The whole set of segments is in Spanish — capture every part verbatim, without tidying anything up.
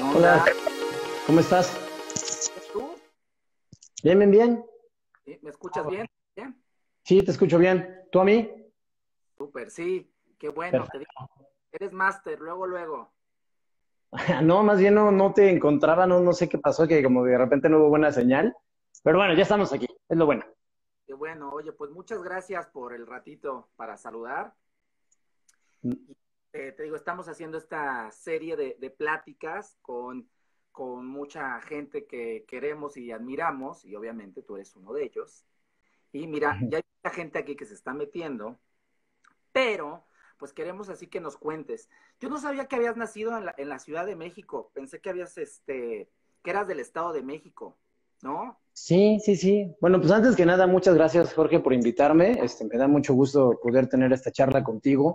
Hola, onda? ¿cómo estás? ¿Tú? Bien, bien, bien. ¿Sí? ¿Me escuchas bien? Bien. Sí, te escucho bien. ¿Tú a mí? Súper, sí. Qué bueno. Te digo, Perfecto. eres máster, luego, luego. No, más bien no, no te encontraba, no, no sé qué pasó, que como de repente no hubo buena señal. Pero bueno, ya estamos aquí, es lo bueno. Qué bueno. Oye, pues muchas gracias por el ratito para saludar. Y eh, te digo, estamos haciendo esta serie de, de pláticas con, con mucha gente que queremos y admiramos, y obviamente tú eres uno de ellos. Y mira, ya hay mucha gente aquí que se está metiendo, pero pues queremos así que nos cuentes. Yo no sabía que habías nacido en la, en la Ciudad de México, pensé que habías, este, que eras del Estado de México, ¿no? Sí, sí, sí. Bueno, pues antes que nada, muchas gracias, Jorge, por invitarme. Este, me da mucho gusto poder tener esta charla contigo.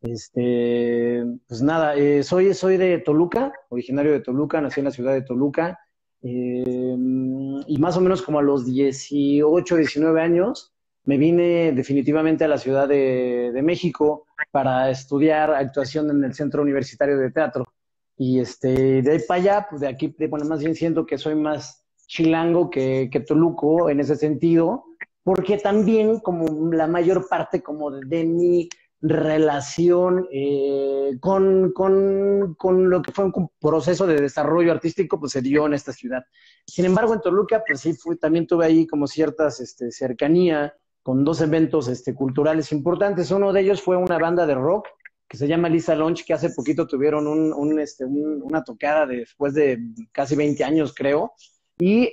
Este, pues nada, eh, soy, soy de Toluca, originario de Toluca, nací en la ciudad de Toluca. eh, y más o menos como a los dieciocho, diecinueve años, me vine definitivamente a la Ciudad de, de México para estudiar actuación en el Centro Universitario de Teatro. Y este, de ahí para allá, pues de aquí, de- bueno, más bien siento que soy más chilango que, que Toluco en ese sentido, porque también como la mayor parte como de, de mi relación eh, con, con, con lo que fue un proceso de desarrollo artístico, pues se dio en esta ciudad. Sin embargo, en Toluca, pues sí, fui, también tuve ahí como ciertas este, cercanía con dos eventos este, culturales importantes. Uno de ellos fue una banda de rock que se llama Lisa Lounge, que hace poquito tuvieron un, un, este, un, una tocada de, después de casi veinte años, creo. Y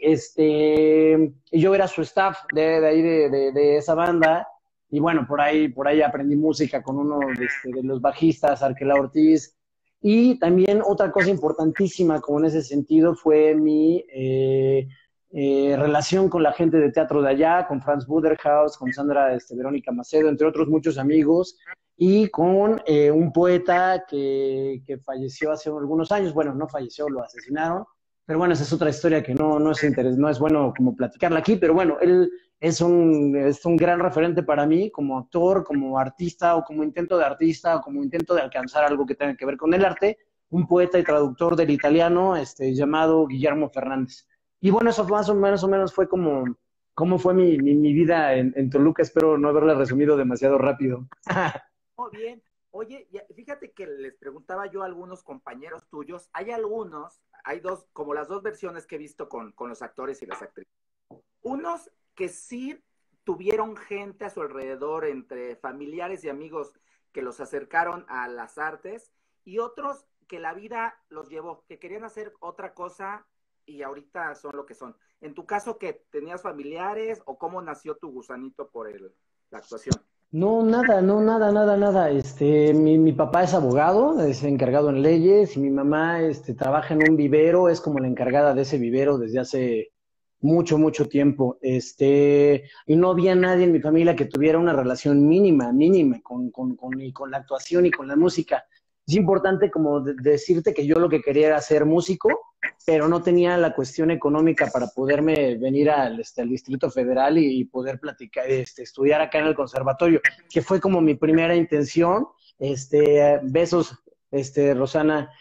este, yo era su staff de, de ahí de, de, de, esa banda. Y bueno, por ahí, por ahí aprendí música con uno de, este, de los bajistas, Arquela Ortiz. Y también otra cosa importantísima, como en ese sentido, fue mi eh, eh, relación con la gente de teatro de allá, con Franz Buderhaus, con Sandra este, Verónica Macedo, entre otros muchos amigos, y con eh, un poeta que, que falleció hace algunos años. Bueno, no falleció, lo asesinaron, pero bueno, esa es otra historia que no, no, es, interés, no es bueno como platicarla aquí, pero bueno, él es un, es un gran referente para mí como actor, como artista o como intento de artista o como intento de alcanzar algo que tenga que ver con el arte, un poeta y traductor del italiano este, llamado Guillermo Fernández. Y bueno, eso más o menos, o menos fue como, cómo fue mi, mi, mi vida en, en Toluca. Espero no haberla resumido demasiado rápido. Oh, bien. Oye, ya- fíjate que les preguntaba yo a algunos compañeros tuyos, hay algunos, hay dos, como las dos versiones que he visto con, con los actores y las actrices. Unos que sí tuvieron gente a su alrededor, entre familiares y amigos, que los acercaron a las artes, y otros que la vida los llevó, que querían hacer otra cosa y ahorita son lo que son. En tu caso, ¿que tenías familiares o cómo nació tu gusanito por el, la actuación? No, nada, no, nada, nada, nada. Este, mi, mi papá es abogado, es encargado en leyes, y mi mamá, este, trabaja en un vivero, es como la encargada de ese vivero desde hace mucho, mucho tiempo. Este, y no había nadie en mi familia que tuviera una relación mínima, mínima con, con, con, y con la actuación y con la música. Es importante como de- decirte que yo lo que quería era ser músico, pero no tenía la cuestión económica para poderme venir al, este, al Distrito Federal y, y poder platicar, este, estudiar acá en el conservatorio, que fue como mi primera intención. Este, besos, este, Rosana.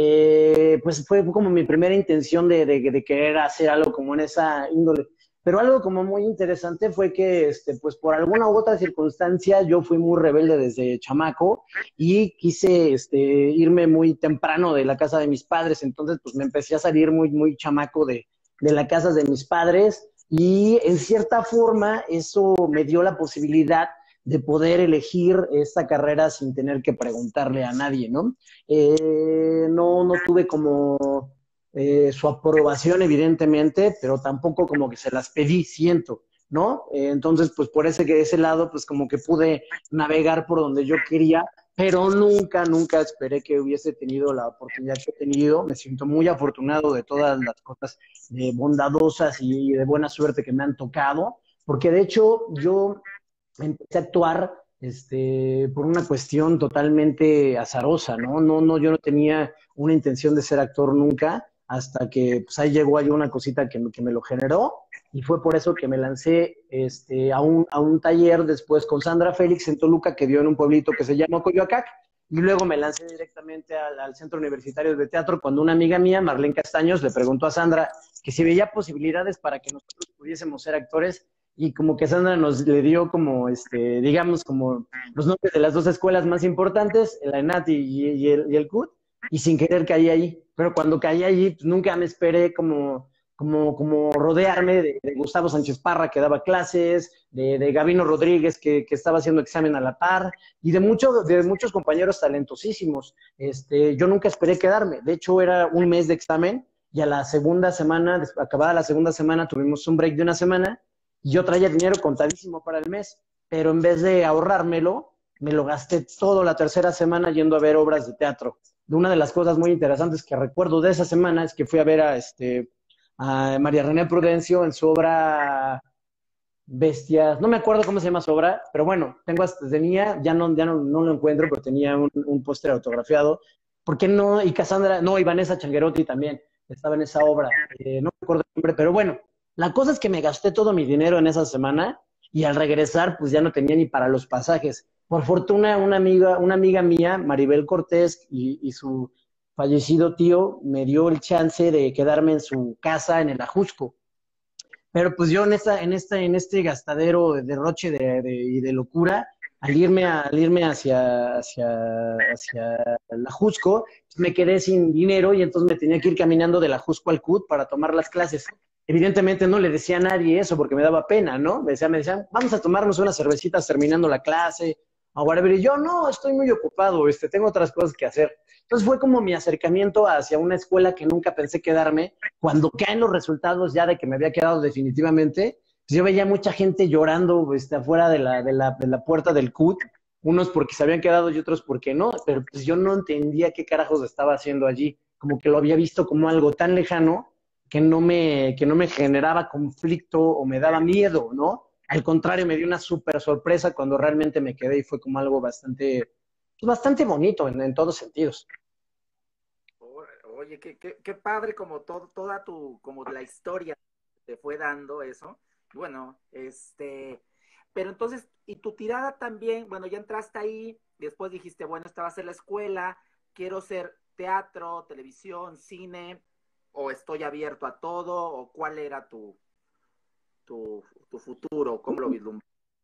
Eh, pues fue como mi primera intención de, de, de, querer hacer algo como en esa índole. Pero algo como muy interesante fue que, este, pues por alguna u otra circunstancia, yo fui muy rebelde desde chamaco y quise este, irme muy temprano de la casa de mis padres. Entonces, pues me empecé a salir muy, muy chamaco de, de la casa de mis padres, y en cierta forma eso me dio la posibilidad de poder elegir esta carrera sin tener que preguntarle a nadie, ¿no? Eh, no, no tuve como eh, su aprobación, evidentemente, pero tampoco como que se las pedí, siento, ¿no? Eh, entonces, pues por ese, ese lado, pues como que pude navegar por donde yo quería, pero nunca, nunca esperé que hubiese tenido la oportunidad que he tenido. Me siento muy afortunado de todas las cosas eh, bondadosas y de buena suerte que me han tocado, porque de hecho yo empecé a actuar este, por una cuestión totalmente azarosa, ¿no? No, no, yo no tenía una intención de ser actor nunca, hasta que pues, ahí llegó ahí una cosita que, que me lo generó, y fue por eso que me lancé este, a, un, a un taller después con Sandra Félix en Toluca, que dio en un pueblito que se llama Coyoacac, y luego me lancé directamente al, al Centro Universitario de Teatro cuando una amiga mía, Marlene Castaños, le preguntó a Sandra que si veía posibilidades para que nosotros pudiésemos ser actores, y como que Sandra nos le dio como, este, digamos, como los nombres de las dos escuelas más importantes, la ENAT y, y, y el, y el C U T, y sin querer caí allí. Pero cuando caí allí, pues nunca me esperé como, como, como rodearme de, de Gustavo Sánchez Parra, que daba clases, de, de Gabino Rodríguez, que, que estaba haciendo examen a la par, y de, mucho, de muchos compañeros talentosísimos. Este, yo nunca esperé quedarme. De hecho, era un mes de examen, y a la segunda semana, acabada la segunda semana, tuvimos un break de una semana, y yo traía dinero contadísimo para el mes, pero en vez de ahorrármelo, me lo gasté toda la tercera semana yendo a ver obras de teatro. Una de las cosas muy interesantes que recuerdo de esa semana es que fui a ver a, este, a María René Prudencio en su obra Bestias, no me acuerdo cómo se llama su obra, pero bueno, tengo hasta, tenía, ya no, ya no, no lo encuentro, pero tenía un, un póster autografiado. ¿Por qué no? Y Cassandra, no, y Vanessa Changuerotti también estaba en esa obra, eh, no me acuerdo el nombre, pero bueno, la cosa es que me gasté todo mi dinero en esa semana y al regresar pues ya no tenía ni para los pasajes. Por fortuna una amiga, una amiga mía, Maribel Cortés, y, y su fallecido tío me dio el chance de quedarme en su casa en el Ajusco. Pero pues yo en esta, en esta, en este gastadero de derroche de, de, y de locura, al irme, a, al irme hacia, hacia, hacia la Jusco, me quedé sin dinero y entonces me tenía que ir caminando de la Jusco al C U T para tomar las clases. Evidentemente no le decía a nadie eso porque me daba pena, ¿no? Me decían, me decían, vamos a tomarnos unas cervecitas terminando la clase, o whatever. Y yo, no, estoy muy ocupado, este, tengo otras cosas que hacer. Entonces fue como mi acercamiento hacia una escuela que nunca pensé quedarme. Cuando caen los resultados ya de que me había quedado definitivamente, pues yo veía mucha gente llorando este, afuera de la, de, la, de la puerta del C U T, unos porque se habían quedado y otros porque no, pero pues yo no entendía qué carajos estaba haciendo allí, como que lo había visto como algo tan lejano que no me, que no me generaba conflicto o me daba miedo, ¿no? Al contrario, me dio una súper sorpresa cuando realmente me quedé y fue como algo bastante, pues bastante bonito en, en todos sentidos. Oye, qué, qué, qué padre como todo, toda tu, como la historia te fue dando eso. Bueno, este, pero entonces, y tu tirada también, bueno, ya entraste ahí, después dijiste, bueno, esta va a ser la escuela, quiero ser teatro, televisión, cine, o estoy abierto a todo, o cuál era tu, tu, tu futuro, cómo lo vislumbras.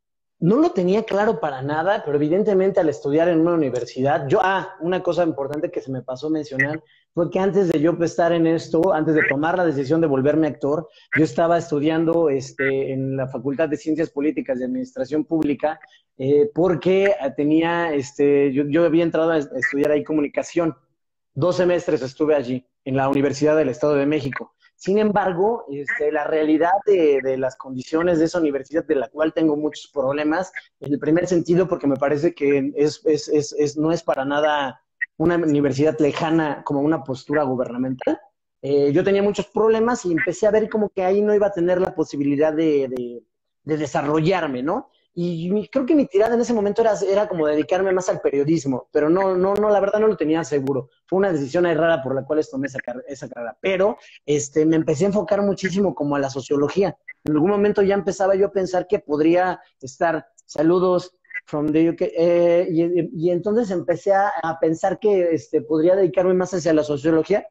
No lo tenía claro para nada, pero evidentemente al estudiar en una universidad, yo, ah, una cosa importante que se me pasó mencionar fue que antes de yo estar en esto, antes de tomar la decisión de volverme actor, yo estaba estudiando este, en la Facultad de Ciencias Políticas y Administración Pública, eh, porque tenía, este, yo, yo había entrado a estudiar ahí comunicación. Dos semestres estuve allí, en la Universidad del Estado de México. Sin embargo, este, la realidad de, de las condiciones de esa universidad, de la cual tengo muchos problemas, en el primer sentido, porque me parece que es, es, es, es, no es para nada una universidad lejana como una postura gubernamental. Eh, yo tenía muchos problemas y empecé a ver como que ahí no iba a tener la posibilidad de, de, de desarrollarme, ¿no? Y mi, creo que mi tirada en ese momento era, era como dedicarme más al periodismo, pero no, no, no, la verdad no lo tenía seguro. Fue una decisión ahí rara por la cual tomé esa, esa carrera, pero este, me empecé a enfocar muchísimo como a la sociología. En algún momento ya empezaba yo a pensar que podría estar, saludos from the U K, eh, y, y entonces empecé a, a pensar que este, podría dedicarme más hacia la sociología.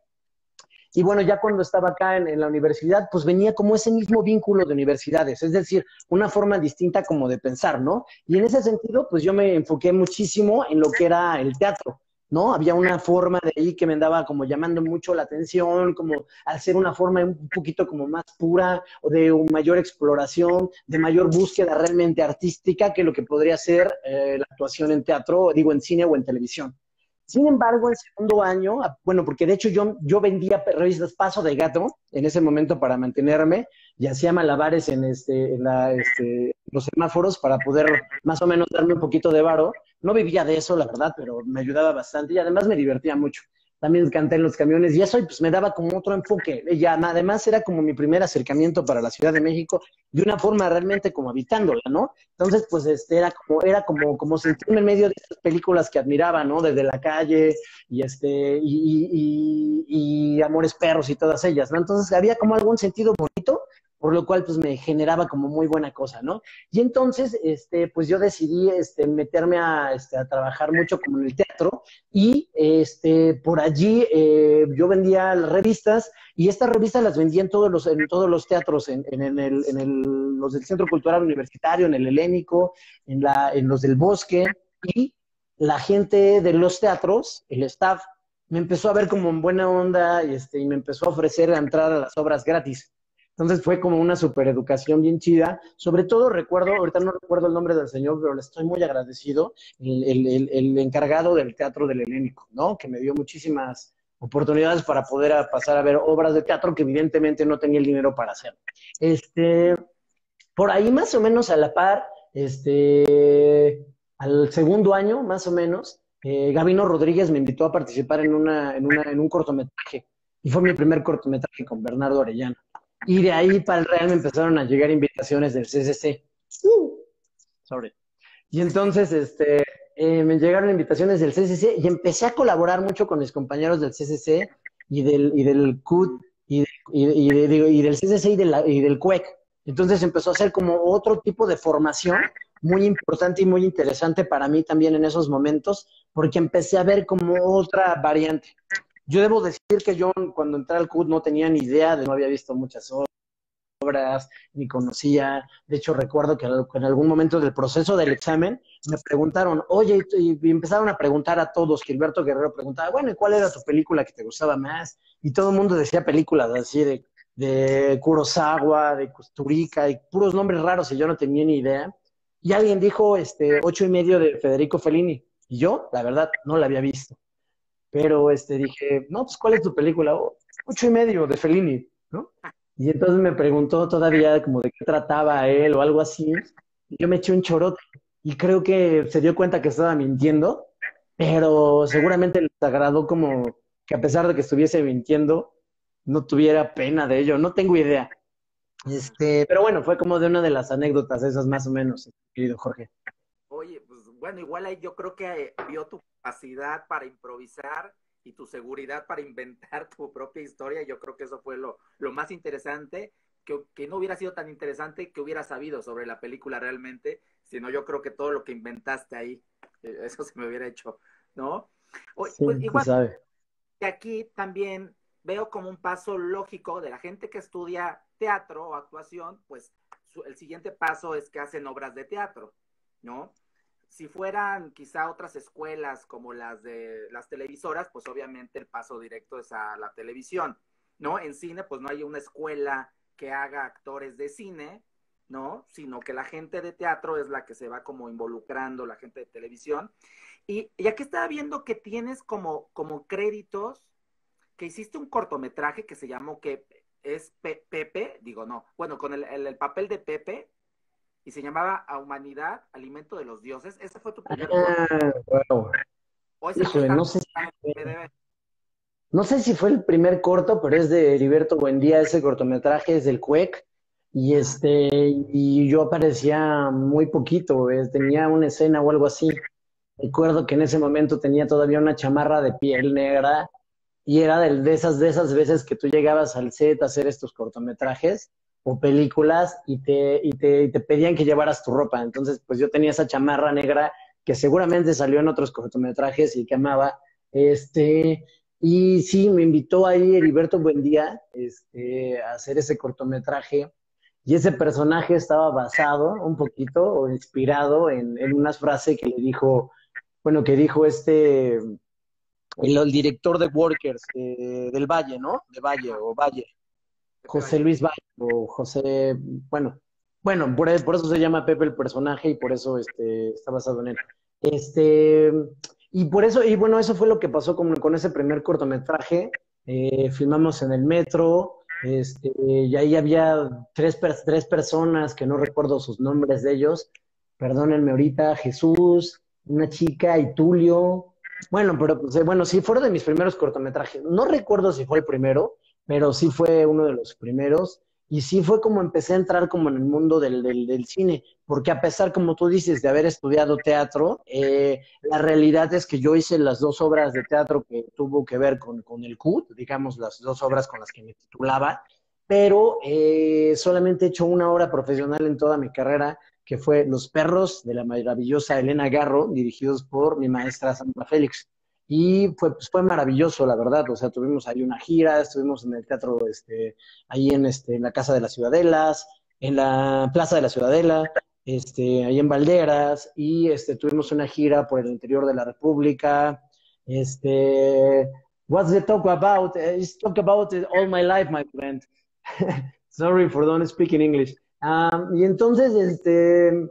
Y bueno, ya cuando estaba acá en, en la universidad, pues venía como ese mismo vínculo de universidades, es decir, una forma distinta como de pensar, ¿no? Y en ese sentido, pues yo me enfoqué muchísimo en lo que era el teatro, ¿no? Había una forma de ahí que me andaba como llamando mucho la atención, como al ser una forma un poquito como más pura, o de mayor exploración, de mayor búsqueda realmente artística que lo que podría ser eh, la actuación en teatro, digo, en cine o en televisión. Sin embargo, el segundo año, bueno, porque de hecho yo, yo vendía revistas Paso de Gato en ese momento para mantenerme y hacía malabares en, este, en la, este, los semáforos para poder más o menos darme un poquito de varo. No vivía de eso, la verdad, pero me ayudaba bastante y además me divertía mucho. También canté en los camiones y eso, y pues me daba como otro enfoque. Y además era como mi primer acercamiento para la Ciudad de México de una forma realmente como habitándola, ¿no? Entonces, pues este era como, era como, como sentirme en medio de estas películas que admiraba, ¿no? Desde La Calle y este, y, y, y, y Amores Perros y todas ellas, ¿no? Entonces había como algún sentido bonito por lo cual pues me generaba como muy buena cosa, ¿no? Y entonces, este, pues yo decidí este, meterme a, este, a trabajar mucho como en el teatro y este, por allí eh, yo vendía las revistas y estas revistas las vendía en todos los, en todos los teatros, en, en, en, el, en el, los del Centro Cultural Universitario, en el Helénico, en, la, en los del Bosque, y la gente de los teatros, el staff, me empezó a ver como en buena onda y, este, y me empezó a ofrecer entrar a las obras gratis. Entonces fue como una super educación bien chida. Sobre todo recuerdo, ahorita no recuerdo el nombre del señor, pero le estoy muy agradecido, el, el, el, el encargado del Teatro del Helénico, ¿no? Que me dio muchísimas oportunidades para poder a pasar a ver obras de teatro que evidentemente no tenía el dinero para hacer. Este, por ahí más o menos a la par, este, al segundo año más o menos, eh, Gabino Rodríguez me invitó a participar en, una, en, una, en un cortometraje y fue mi primer cortometraje con Bernardo Orellana. Y de ahí para el Real me empezaron a llegar invitaciones del C C C. Uh, sorry. Y entonces este, eh, me llegaron invitaciones del C C C y empecé a colaborar mucho con mis compañeros del C C C y del, y del C U T y, de, y, de, y, de, y del C C C y, de la, y del C U E C. Entonces empezó a ser como otro tipo de formación muy importante y muy interesante para mí también en esos momentos, porque empecé a ver como otra variante. Yo debo decir que yo cuando entré al C U T no tenía ni idea, de, no había visto muchas obras, ni conocía. De hecho, recuerdo que en algún momento del proceso del examen me preguntaron, oye, y empezaron a preguntar a todos, Gilberto Guerrero preguntaba, bueno, ¿y cuál era tu película que te gustaba más? Y todo el mundo decía películas así de, de Kurosawa, de Kusturica, y puros nombres raros y yo no tenía ni idea. Y alguien dijo, este, ocho y medio de Federico Fellini. Y yo, la verdad, no la había visto. Pero este, dije, no, pues, ¿cuál es tu película? Oh, ocho y medio de Fellini, ¿no? Y entonces me preguntó todavía como de qué trataba él o algo así. Y yo me eché un chorote. Y creo que se dio cuenta que estaba mintiendo, pero seguramente les agradó como que a pesar de que estuviese mintiendo, no tuviera pena de ello. No tengo idea. Este, pero bueno, fue como de una de las anécdotas esas más o menos, querido Jorge. Oye, pues bueno, igual ahí yo creo que vio tu capacidad para improvisar y tu seguridad para inventar tu propia historia. Yo creo que eso fue lo, lo más interesante, que, que no hubiera sido tan interesante que hubiera sabido sobre la película realmente, sino yo creo que todo lo que inventaste ahí, eh, eso se me hubiera hecho, ¿no? O, Sí, pues, se igual sabe. que aquí también veo como un paso lógico de la gente que estudia teatro o actuación, pues su, el siguiente paso es que hacen obras de teatro, ¿no? Si fueran quizá otras escuelas como las de las televisoras, pues obviamente el paso directo es a la televisión, ¿no? En cine, pues no hay una escuela que haga actores de cine, ¿no? Sino que la gente de teatro es la que se va como involucrando, la gente de televisión. Y, y aquí estaba viendo que tienes como, como créditos, que hiciste un cortometraje que se llamó que es Pe Pepe, digo no, bueno, con el, el, el papel de Pepe, y se llamaba A Humanidad, Alimento de los Dioses. ¿Ese fue tu primer corto? Ah, wow. ¿O ese fue Híjole, no también? sé si Me debe... No sé si fue el primer corto, pero es de Heriberto Buendía, ese cortometraje es del C U E C, y Ah, este, y yo aparecía muy poquito, eh, tenía una escena o algo así. Recuerdo que en ese momento tenía todavía una chamarra de piel negra, y era de, de esas, de esas veces que tú llegabas al set a hacer estos cortometrajes o películas y te, y te, y te pedían que llevaras tu ropa. Entonces, pues yo tenía esa chamarra negra que seguramente salió en otros cortometrajes y que amaba. Este, y sí, me invitó ahí Heriberto Buendía este, a hacer ese cortometraje. Y ese personaje estaba basado un poquito o inspirado en, en unas frases que le dijo, bueno, que dijo este, el, el director de Workers eh, del Valle, ¿no? De Valle ajá, o Valle, Pepe José Valle. Luis Valle o José, bueno, bueno, por, por eso se llama Pepe el personaje y por eso este, está basado en él. Este, y por eso, y bueno, eso fue lo que pasó con, con ese primer cortometraje. Eh, filmamos en el metro, este, y ahí había tres, tres personas que no recuerdo sus nombres de ellos. Perdónenme ahorita, Jesús, una chica y Tulio. Bueno, pero pues, eh, bueno, sí, fueron de mis primeros cortometrajes. No recuerdo si fue el primero, pero sí fue uno de los primeros. Y sí fue como empecé a entrar como en el mundo del, del, del cine, porque a pesar, como tú dices, de haber estudiado teatro, eh, la realidad es que yo hice las dos obras de teatro que tuvo que ver con, con el C U T, digamos, las dos obras con las que me titulaba, pero eh, solamente he hecho una obra profesional en toda mi carrera, que fue Los perros de la maravillosa Elena Garro, dirigidos por mi maestra Sandra Félix. Y fue, pues, fue maravilloso, la verdad. O sea, tuvimos ahí una gira, estuvimos en el teatro, este, ahí en, este, en la Casa de las Ciudadelas, en la Plaza de la Ciudadela, este, ahí en Valderas, y este, tuvimos una gira por el interior de la República. Este, what's the talk about? It's talk about it all my life, my friend. Sorry for don't speaking English. Um, y entonces, este,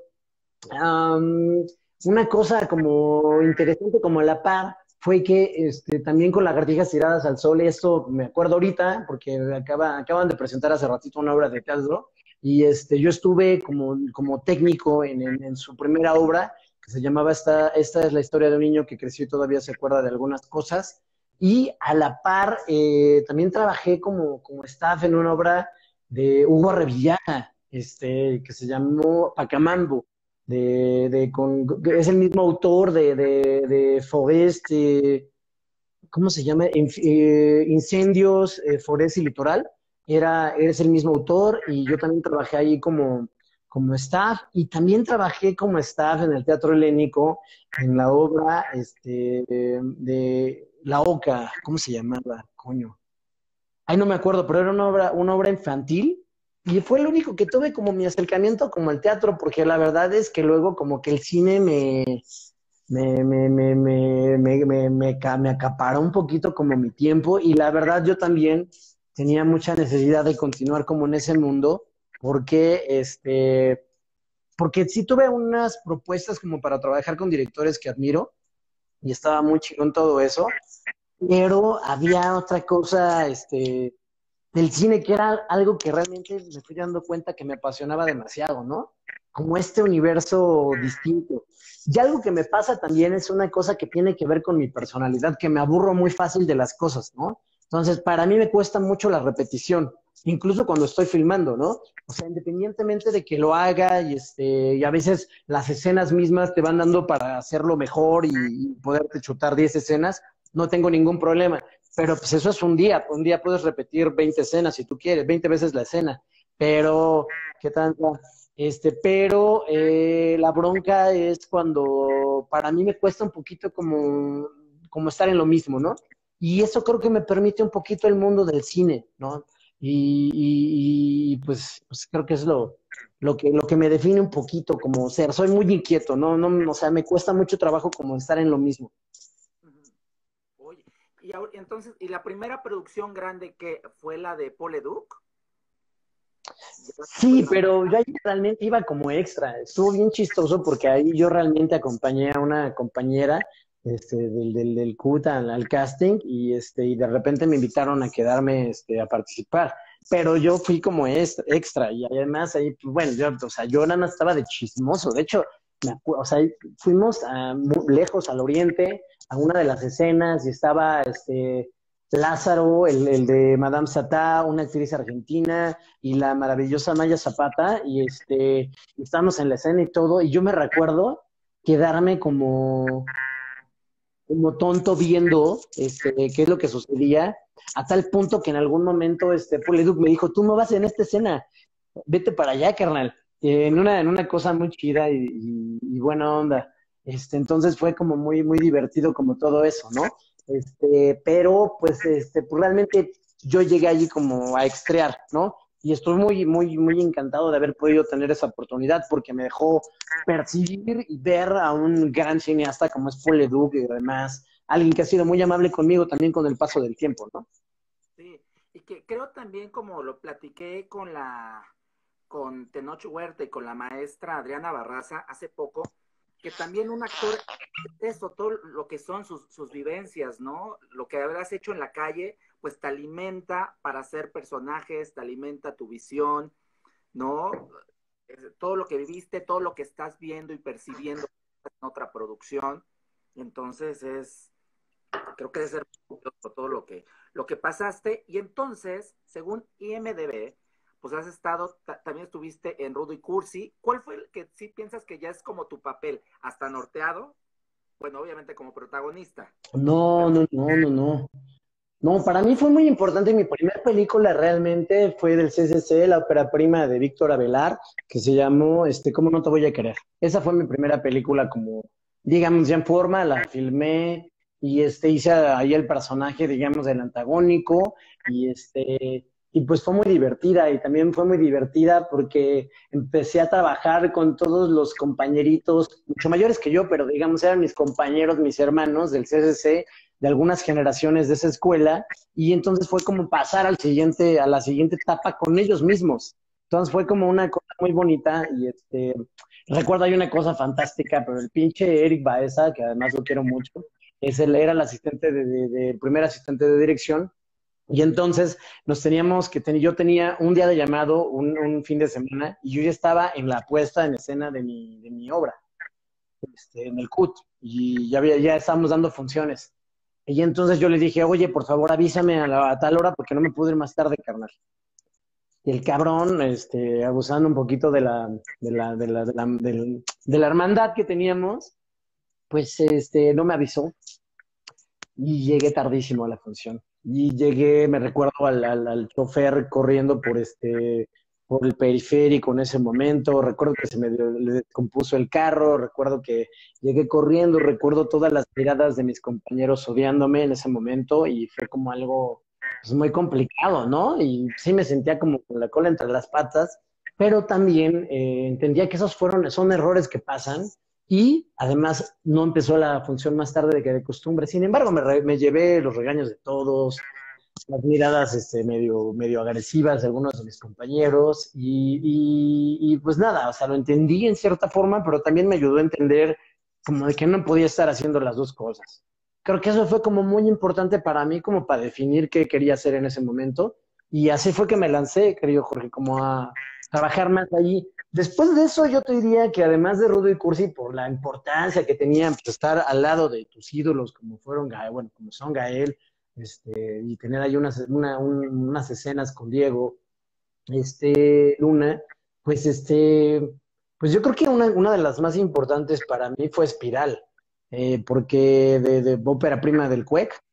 um, una cosa como interesante como a la par fue que este, también con Lagartijas tiradas al sol, esto me acuerdo ahorita, porque acaba, acaban de presentar hace ratito una obra de teatro, y este, yo estuve como, como técnico en, en, en su primera obra, que se llamaba esta, esta es la historia de un niño que creció y todavía se acuerda de algunas cosas, y a la par eh, también trabajé como, como staff en una obra de Hugo Revillana, este, que se llamó Pacamambo, de, de con, es el mismo autor de, de, de Forest, eh, ¿cómo se llama? Inf- eh, Incendios, eh, Forest y Litoral. Era, es el mismo autor y yo también trabajé ahí como, como staff y también trabajé como staff en el Teatro Helénico en la obra este, de, de La Oca, ¿cómo se llamaba? Coño. Ay, no me acuerdo, pero era una obra, una obra infantil y fue lo único que tuve como mi acercamiento como al teatro, porque la verdad es que luego como que el cine me, me, me, me, me, me, me, me, ca- me acaparó un poquito como mi tiempo y la verdad yo también tenía mucha necesidad de continuar como en ese mundo, porque este, porque sí tuve unas propuestas como para trabajar con directores que admiro y estaba muy chingón todo eso, pero había otra cosa, este del cine, que era algo que realmente me fui dando cuenta que me apasionaba demasiado, ¿no? Como este universo distinto. Y algo que me pasa también es una cosa que tiene que ver con mi personalidad, que me aburro muy fácil de las cosas, ¿no? Entonces, para mí me cuesta mucho la repetición, incluso cuando estoy filmando, ¿no? O sea, independientemente de que lo haga y, este, y a veces las escenas mismas te van dando para hacerlo mejor y, y poderte chutar diez escenas, no tengo ningún problema. Pero pues eso es un día, un día puedes repetir veinte escenas si tú quieres, veinte veces la escena, pero, ¿qué tanto? Este, pero eh, la bronca es cuando para mí me cuesta un poquito como, como estar en lo mismo, ¿no? Y eso creo que me permite un poquito el mundo del cine, ¿no? Y, y- y, pues, pues creo que es lo, lo que, lo que me define un poquito como ser. Soy muy inquieto, ¿no? No, o sea, me cuesta mucho trabajo como estar en lo mismo. Ujú. Oye, y ahor- entonces, ¿y la primera producción grande que fue la de Paul Leduc? Ya fue Sí, una- pero yo ahí realmente iba como extra. Estuvo bien chistoso porque ahí yo realmente acompañé a una compañera este, del, del, del C U T al, al casting y, este, y de repente me invitaron a quedarme este, a participar. Pero yo fui como extra, extra y además ahí, pues bueno, yo, o sea, yo nada más estaba de chismoso. De hecho, me acu- o sea, fuimos a, muy lejos al oriente a una de las escenas y estaba este, Lázaro, el, el de Madame Satá, una actriz argentina y la maravillosa Maya Zapata, y este, estábamos en la escena y todo, y yo me recuerdo quedarme como, como tonto viendo este, qué es lo que sucedía, a tal punto que en algún momento este, Paul Leduc me dijo, tú no vas en esta escena, vete para allá, carnal, eh, en una, en una cosa muy chida y, y, y buena onda. Este, entonces fue como muy, muy divertido como todo eso, ¿no? Este, pero pues, este, pues realmente yo llegué allí como a extrear, ¿no? Y estoy muy, muy, muy encantado de haber podido tener esa oportunidad porque me dejó percibir y ver a un gran cineasta como es Paul Leduc y además alguien que ha sido muy amable conmigo también con el paso del tiempo, ¿no? Sí, y que creo también como lo platiqué con la, con Tenoch Huerta y con la maestra Adriana Barraza hace poco, que también un actor es eso, todo lo que son sus, sus vivencias, ¿no? Lo que habrás hecho en la calle, pues te alimenta para hacer personajes, te alimenta tu visión, ¿no? Todo lo que viviste, todo lo que estás viendo y percibiendo en otra producción. Entonces es, creo que debe ser todo lo que, lo que pasaste. Y entonces, según I M D B, pues has estado, ta- también estuviste en Rudo y Cursi. ¿Cuál fue el que sí piensas que ya es como tu papel? ¿Hasta norteado? Bueno, obviamente como protagonista. No, Pero no, no, no, no. No, para mí fue muy importante. Mi primera película realmente fue del C C C, la ópera prima de Víctor Avelar, que se llamó este, ¿Cómo no te voy a querer? Esa fue mi primera película como, digamos, ya en forma, la filmé y este, hice ahí el personaje, digamos, del antagónico y este, y pues fue muy divertida y también fue muy divertida porque empecé a trabajar con todos los compañeritos, mucho mayores que yo, pero digamos, eran mis compañeros, mis hermanos del C C C de algunas generaciones de esa escuela y entonces fue como pasar al siguiente, a la siguiente etapa con ellos mismos. Entonces fue como una cosa muy bonita y este, recuerdo hay una cosa fantástica, pero el pinche Eric Baeza, que además lo quiero mucho, es el, era el asistente de, de, de, el primer asistente de dirección y entonces nos teníamos que tener, yo tenía un día de llamado, un, un fin de semana, y yo ya estaba en la puesta en escena de mi, de mi obra, este, en el C U T, y ya, había, ya estábamos dando funciones. Y entonces yo le dije, oye, por favor avísame a, la, a tal hora porque no me puedo ir más tarde, carnal. Y el cabrón, este, abusando un poquito de la, de la, de la, de la, del- de la hermandad que teníamos, pues este, no me avisó y llegué tardísimo a la función. Y llegué, me recuerdo al, al, al chofer corriendo por este, por el periférico en ese momento, recuerdo que se me dio- le descompuso el carro, recuerdo que llegué corriendo, recuerdo todas las miradas de mis compañeros odiándome en ese momento y fue como algo pues, muy complicado, ¿no? Y sí me sentía como con la cola entre las patas, pero también eh, entendía que esos fueron, son errores que pasan y además no empezó la función más tarde de que de costumbre. Sin embargo, me, re- me llevé los regaños de todos, las miradas este, medio, medio agresivas de algunos de mis compañeros y, y, y, pues nada, o sea, lo entendí en cierta forma, pero también me ayudó a entender como de que no podía estar haciendo las dos cosas. Creo que eso fue como muy importante para mí, como para definir qué quería hacer en ese momento. Y así fue que me lancé, querido Jorge, como a trabajar más allí. Después de eso, yo te diría que además de Rudo y Cursi, por la importancia que tenían pues, estar al lado de tus ídolos, como fueron Gael, bueno, como son Gael, este, y tener ahí unas, una, un, unas escenas con Diego, este, Luna, pues este, pues yo creo que una, una de las más importantes para mí fue Espiral, eh, porque de, de ópera prima del C U E C,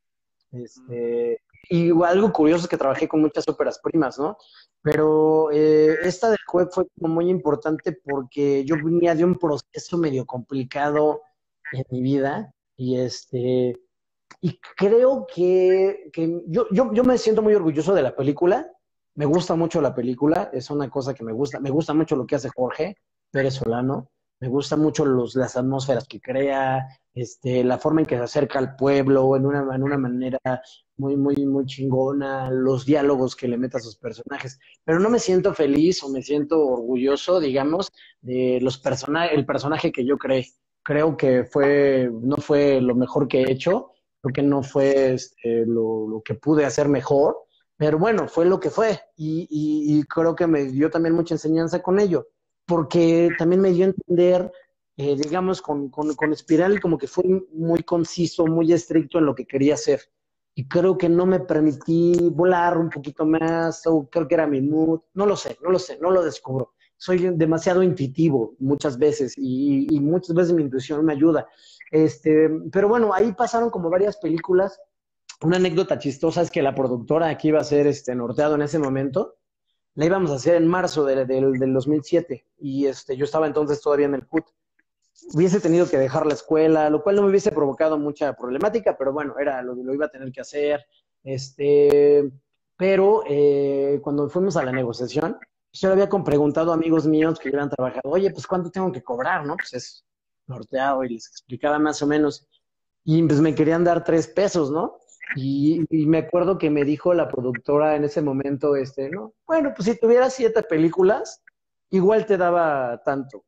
este, y algo curioso es que trabajé con muchas óperas primas, ¿no? Pero eh, esta del C U E C fue como muy importante porque yo venía de un proceso medio complicado en mi vida y este, y creo que, que yo, yo, yo me siento muy orgulloso de la película. Me gusta mucho la película, es una cosa que me gusta. Me gusta mucho lo que hace Jorge Pérez Solano. Me gusta mucho los, las atmósferas que crea, este, la forma en que se acerca al pueblo en una, en una manera muy, muy, muy chingona, los diálogos que le mete a sus personajes. Pero no me siento feliz o me siento orgulloso, digamos, de los persona el personaje que yo creé. Creo que fue, no fue lo mejor que he hecho, creo que no fue este, lo, lo, que pude hacer mejor, pero bueno, fue lo que fue y, y, y, creo que me dio también mucha enseñanza con ello, porque también me dio a entender, eh, digamos, con, con, con Espiral como que fue muy conciso, muy estricto en lo que quería hacer y creo que no me permití volar un poquito más o creo que era mi mood, no lo sé, no lo sé, no lo descubro. Soy demasiado intuitivo muchas veces y, y muchas veces mi intuición me ayuda. Este, pero bueno, ahí pasaron como varias películas. Una anécdota chistosa es que la productora que iba a ser este, Norteado en ese momento, la íbamos a hacer en marzo de, de, del dos mil siete y este, yo estaba entonces todavía en el C U T. Hubiese tenido que dejar la escuela, lo cual no me hubiese provocado mucha problemática, pero bueno, era lo, lo iba a tener que hacer. Este, pero eh, cuando fuimos a la negociación, yo le había preguntado a amigos míos que ya han trabajado, oye, pues ¿cuánto tengo que cobrar? ¿No? Pues es Norteado y les explicaba más o menos. Y pues me querían dar tres pesos, ¿no? Y, y me acuerdo que me dijo la productora en ese momento, este, ¿no? Bueno, pues si tuvieras siete películas, igual te daba tanto.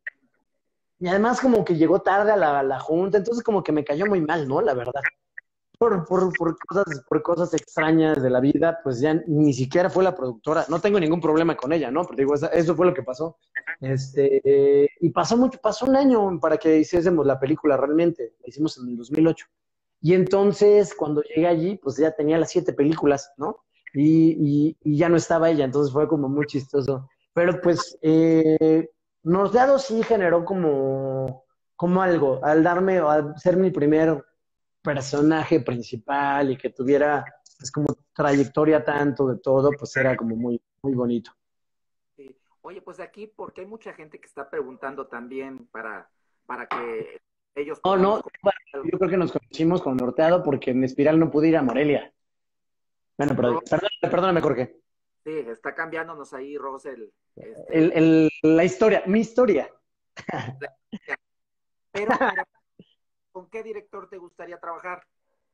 Y además como que llegó tarde a la, a la junta, entonces como que me cayó muy mal, ¿no? La verdad. Por, por, por cosas, por cosas extrañas de la vida, pues ya ni siquiera fue la productora. No tengo ningún problema con ella, ¿no? Pero digo, esa- eso fue lo que pasó. Este, eh, y pasó mucho, pasó un año para que hiciésemos la película realmente. La hicimos en el dos mil ocho. Y entonces, cuando llegué allí, pues ya tenía las siete películas, ¿no? Y, y, y ya no estaba ella, entonces fue como muy chistoso. Pero pues, eh, Norteado sí generó como, como algo, al darme, al ser mi primer personaje principal y que tuviera pues como trayectoria tanto de todo, pues era como muy, muy bonito. Sí. Oye, pues aquí, porque hay mucha gente que está preguntando también para, para que ellos No, podamos no, comentar algo. yo creo que nos conocimos con Norteado porque en Espiral no pude ir a Morelia. Bueno, pero Ro- perdóname, perdóname, Jorge. sí, está cambiándonos ahí, Rosel, El, este, el, la historia, mi historia. pero mira, ¿con qué director te gustaría trabajar?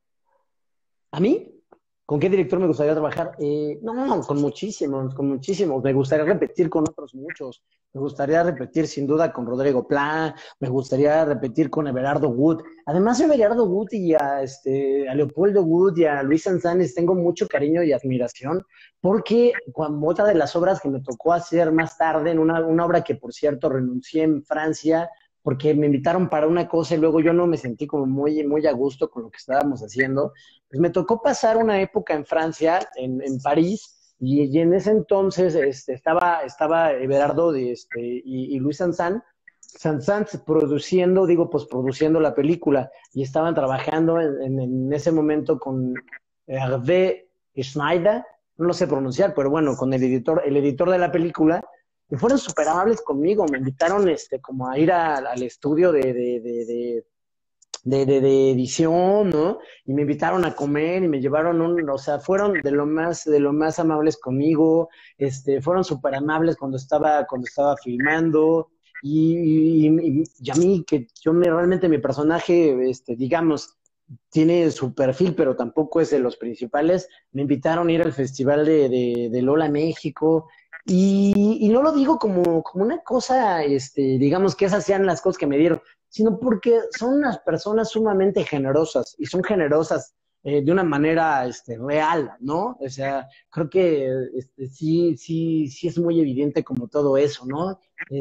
¿A mí? ¿Con qué director me gustaría trabajar? Eh, no, con muchísimos, con muchísimos. Me gustaría repetir con otros muchos. Me gustaría repetir sin duda con Rodrigo Plá, me gustaría repetir con Everardo Wood. Además, a Everardo Wood y a, este, a Leopoldo Wood y a Luis Sanzanes tengo mucho cariño y admiración porque cuando, otra de las obras que me tocó hacer más tarde, en una, una obra que por cierto renuncié en Francia, porque me invitaron para una cosa y luego yo no me sentí como muy, muy a gusto con lo que estábamos haciendo, pues me tocó pasar una época en Francia, en, en París, y, y, en ese entonces este, estaba, estaba Everardo de, este, y, y Luis Sanzán, Sanzán produciendo, digo, pues produciendo la película, y estaban trabajando en, en, en ese momento con Hervé Schneider, no lo sé pronunciar, pero bueno, con el editor, el editor de la película, y fueron súper amables conmigo, me invitaron este, como a ir a, al estudio de, de, de, de de, de, de, edición, ¿no? Y me invitaron a comer y me llevaron un, o sea, fueron de lo más, de lo más amables conmigo, este, fueron súper amables cuando estaba, cuando estaba filmando, y, y, y, y, a mí, que yo me, realmente mi personaje, este, digamos, tiene su perfil, pero tampoco es de los principales, me invitaron a ir al festival de, de, de Lola México, y, y, no lo digo como, como una cosa, este, digamos que esas sean las cosas que me dieron, sino porque son unas personas sumamente generosas y son generosas eh, de una manera este, real, ¿no? O sea, creo que este, sí, sí, sí es muy evidente como todo eso, ¿no?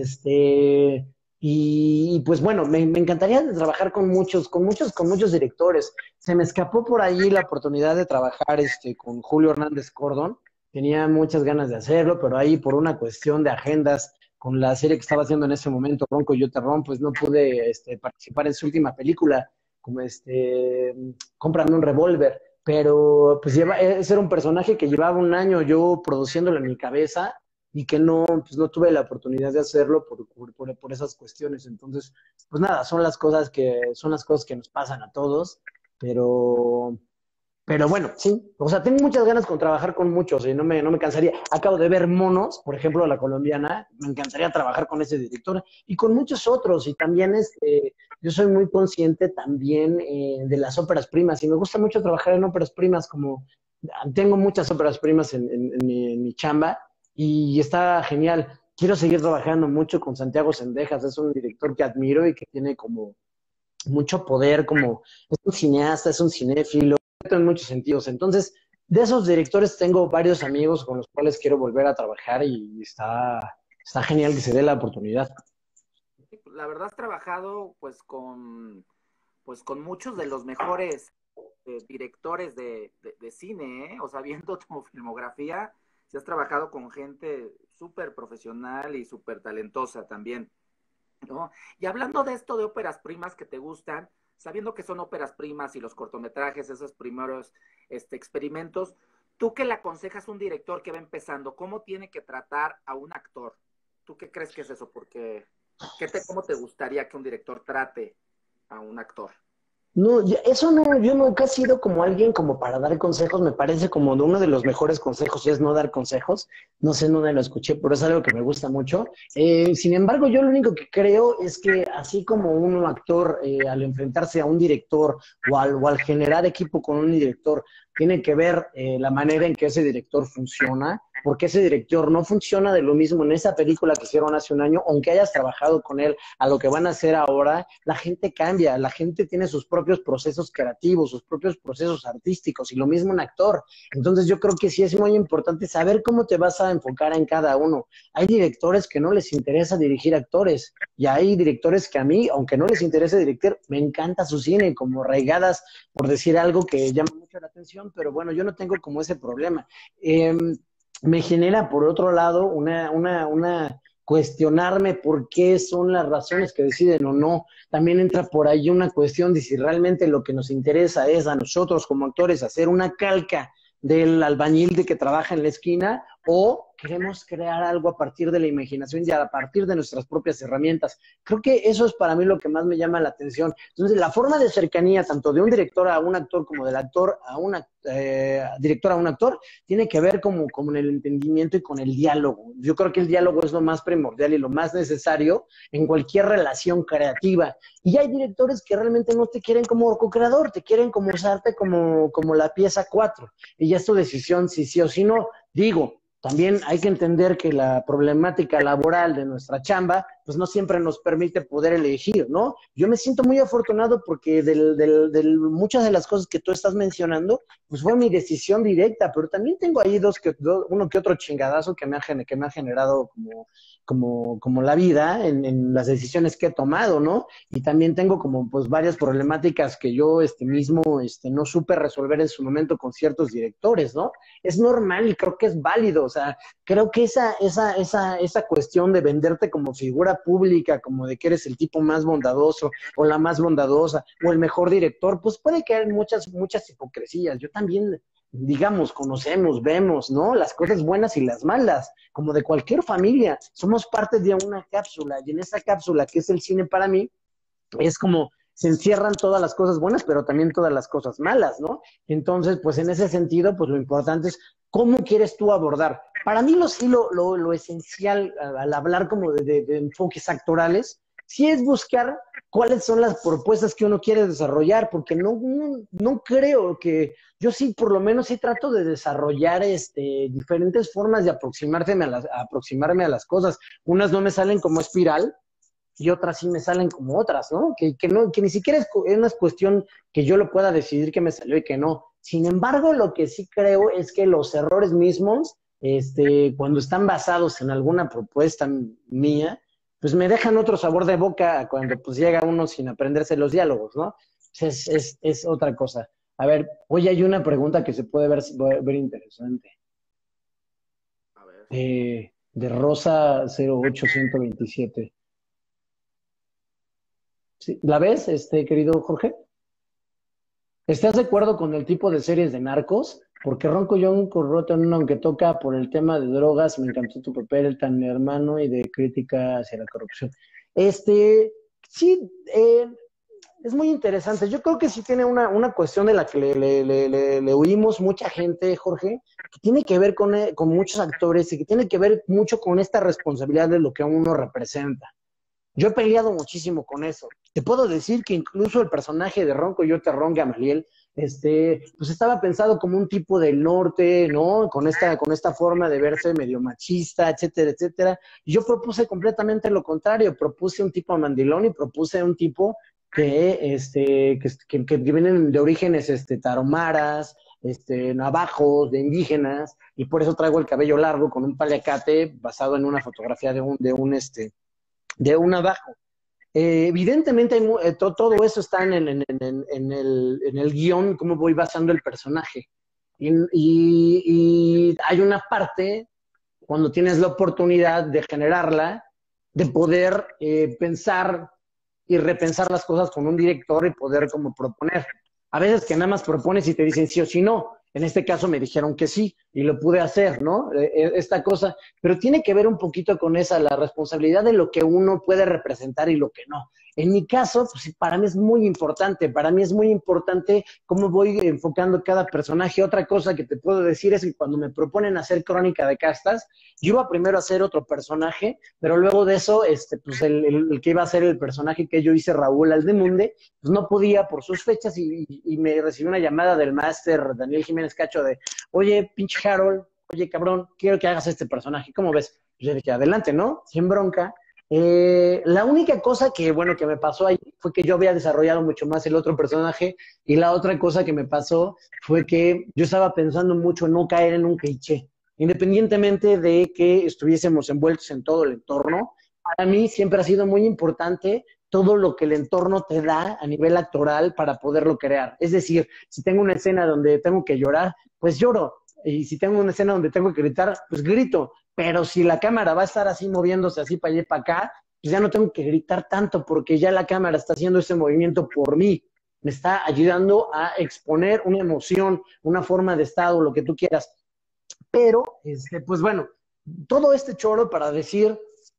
Este, y, y pues bueno, me, me encantaría trabajar con muchos, con muchos, con muchos directores. Se me escapó por ahí la oportunidad de trabajar este, con Julio Hernández Cordón. Tenía muchas ganas de hacerlo, pero ahí por una cuestión de agendas con la serie que estaba haciendo en ese momento, Ronco Yo Te Ron, pues no pude este, participar en su última película, como este, Cómprame un revólver, pero pues lleva, ese era un personaje que llevaba un año yo produciéndolo en mi cabeza y que no, pues no tuve la oportunidad de hacerlo por, por, por esas cuestiones. Entonces, pues nada, son las cosas que, son las cosas que nos pasan a todos, pero pero bueno, sí, o sea, tengo muchas ganas con trabajar con muchos y no me, no me cansaría. Acabo de ver Monos, por ejemplo, la colombiana, me encantaría trabajar con ese director y con muchos otros. Y también este, yo soy muy consciente también eh, de las óperas primas y me gusta mucho trabajar en óperas primas, como tengo muchas óperas primas en, en, en, mi, en mi chamba y está genial. Quiero seguir trabajando mucho con Santiago Sendejas, es un director que admiro y que tiene como mucho poder, como es un cineasta, es un cinéfilo en muchos sentidos. Entonces, de esos directores tengo varios amigos con los cuales quiero volver a trabajar y está, está genial que se dé la oportunidad. La verdad has trabajado pues con, pues, con muchos de los mejores eh, directores de, de, de cine, ¿eh? O sea, viendo tu filmografía, si has trabajado con gente súper profesional y súper talentosa también, ¿no? Y hablando de esto de óperas primas que te gustan, sabiendo que son óperas primas y los cortometrajes, esos primeros este, experimentos, ¿tú qué le aconsejas a un director que va empezando? ¿Cómo tiene que tratar a un actor? ¿Tú qué crees que es eso? Porque, ¿qué te, ¿cómo te gustaría que un director trate a un actor? No, ya- eso no, yo nunca he sido como alguien como para dar consejos, me parece como de uno de los mejores consejos y es no dar consejos, no sé en dónde lo escuché, pero es algo que me gusta mucho. Eh, sin embargo, yo lo único que creo es que así como un actor eh, al enfrentarse a un director o al, o al generar equipo con un director, tiene que ver eh, la manera en que ese director funciona, porque ese director no funciona de lo mismo en esa película que hicieron hace un año, aunque hayas trabajado con él, a lo que van a hacer ahora, la gente cambia, la gente tiene sus propios procesos creativos, sus propios procesos artísticos, y lo mismo un actor. Entonces yo creo que sí es muy importante saber cómo te vas a enfocar en cada uno. Hay directores que no les interesa dirigir actores, y hay directores que a mí, aunque no les interese dirigir, me encanta su cine, como Raigadas, por decir algo que llama mucho la atención, pero bueno, yo no tengo como ese problema. Eh, me genera, por otro lado, una, una, una cuestionarme por qué son las razones que deciden o no. También entra por ahí una cuestión de si realmente lo que nos interesa es a nosotros como actores hacer una calca del albañil de que trabaja en la esquina, o queremos crear algo a partir de la imaginación y a partir de nuestras propias herramientas. Creo que eso es para mí lo que más me llama la atención. Entonces, la forma de cercanía, tanto de un director a un actor como del actor a un eh, director a un actor, tiene que ver como, como en el entendimiento y con el diálogo. Yo creo que el diálogo es lo más primordial y lo más necesario en cualquier relación creativa. Y hay directores que realmente no te quieren como co-creador, te quieren como usarte como, como la pieza cuatro. Y ya es tu decisión si sí o si no. Digo, también hay que entender que la problemática laboral de nuestra chamba, pues no siempre nos permite poder elegir, ¿no? Yo me siento muy afortunado porque del, del, del, muchas de las cosas que tú estás mencionando, pues fue mi decisión directa, pero también tengo ahí dos que, dos, uno que otro chingadazo que me ha, que me ha generado como, como, como la vida en, en las decisiones que he tomado, ¿no? Y también tengo como pues varias problemáticas que yo este mismo este, no supe resolver en su momento con ciertos directores, ¿no? Es normal y creo que es válido. O sea, creo que esa, esa, esa, esa cuestión de venderte como figura pública, como de que eres el tipo más bondadoso o la más bondadosa o el mejor director, pues puede que haya muchas, muchas hipocresías. Yo también, digamos, conocemos, vemos, ¿no? Las cosas buenas y las malas, como de cualquier familia. Somos parte de una cápsula y en esa cápsula que es el cine para mí, es como se encierran todas las cosas buenas, pero también todas las cosas malas, ¿no? Entonces, pues en ese sentido, pues lo importante es cómo quieres tú abordar. Para mí, lo, sí, lo, lo, lo esencial al hablar como de, de, de enfoques actorales, sí es buscar cuáles son las propuestas que uno quiere desarrollar, porque no, no, no creo que, yo sí, por lo menos sí trato de desarrollar este, diferentes formas de aproximarme a, las, aproximarme a las cosas. Unas no me salen como espiral, y otras sí me salen como otras, ¿no? Que, que no, que ni siquiera es, es una cuestión que yo lo pueda decidir que me salió y que no. Sin embargo, lo que sí creo es que los errores mismos, este, cuando están basados en alguna propuesta mía, pues me dejan otro sabor de boca cuando pues llega uno sin aprenderse los diálogos, ¿no? Es, es, es otra cosa. A ver, hoy hay una pregunta que se puede ver, ver interesante. A ver. Eh, de Rosa cero ocho uno dos siete. Sí, ¿la ves, este querido Jorge? ¿Estás de acuerdo con el tipo de series de narcos? Porque Ronco Young Corrota, aunque toca por el tema de drogas, me encantó tu papel tan hermano y de crítica hacia la corrupción. Este, sí, eh, es muy interesante. Yo creo que sí tiene una, una cuestión de la que le, le, le, le, le oímos mucha gente, Jorge, que tiene que ver con, con muchos actores y que tiene que ver mucho con esta responsabilidad de lo que uno representa. Yo he peleado muchísimo con eso. Te puedo decir que incluso el personaje de Ron Coyote Ron Gamaliel, este, pues estaba pensado como un tipo del norte, ¿no? Con esta, con esta forma de verse medio machista, etcétera, etcétera. Y yo propuse completamente lo contrario. Propuse un tipo mandilón y propuse un tipo que, este, que, que, que vienen de orígenes, este, taromaras, este, navajos, de indígenas, y por eso traigo el cabello largo con un paliacate basado en una fotografía de un, de un, este, de un navajo. Eh, evidentemente hay, eh, to, todo eso está en, en, en, en, el, en el guión, cómo voy basando el personaje. Y, y, y hay una parte, cuando tienes la oportunidad de generarla, de poder eh, pensar y repensar las cosas con un director y poder como proponer. A veces que nada más propones y te dicen sí o sí no. En este caso me dijeron que sí y lo pude hacer, ¿no? Eh, esta cosa, pero tiene que ver un poquito con esa, la responsabilidad de lo que uno puede representar y lo que no. En mi caso, pues para mí es muy importante, para mí es muy importante cómo voy enfocando cada personaje. Otra cosa que te puedo decir es que cuando me proponen hacer Crónica de Castas, yo iba primero a hacer otro personaje, pero luego de eso, este, pues el, el, el que iba a ser el personaje que yo hice, Raúl Aldemunde, pues no podía por sus fechas y, y, y me recibí una llamada del máster Daniel Jiménez Cacho de, oye, pinche Harold, oye, cabrón, quiero que hagas este personaje, ¿cómo ves? Yo dije, adelante, ¿no? Sin bronca. Eh, la única cosa que, bueno, que me pasó ahí fue que yo había desarrollado mucho más el otro personaje y la otra cosa que me pasó fue que yo estaba pensando mucho en no caer en un cliché. Independientemente de que estuviésemos envueltos en todo el entorno, para mí siempre ha sido muy importante todo lo que el entorno te da a nivel actoral para poderlo crear. Es decir, si tengo una escena donde tengo que llorar, pues lloro. Y si tengo una escena donde tengo que gritar, pues grito. Pero si la cámara va a estar así moviéndose así para allá y para acá, pues ya no tengo que gritar tanto porque ya la cámara está haciendo ese movimiento por mí. me está ayudando a exponer una emoción, una forma de estado, lo que tú quieras. Pero, este, pues bueno, todo este choro para decir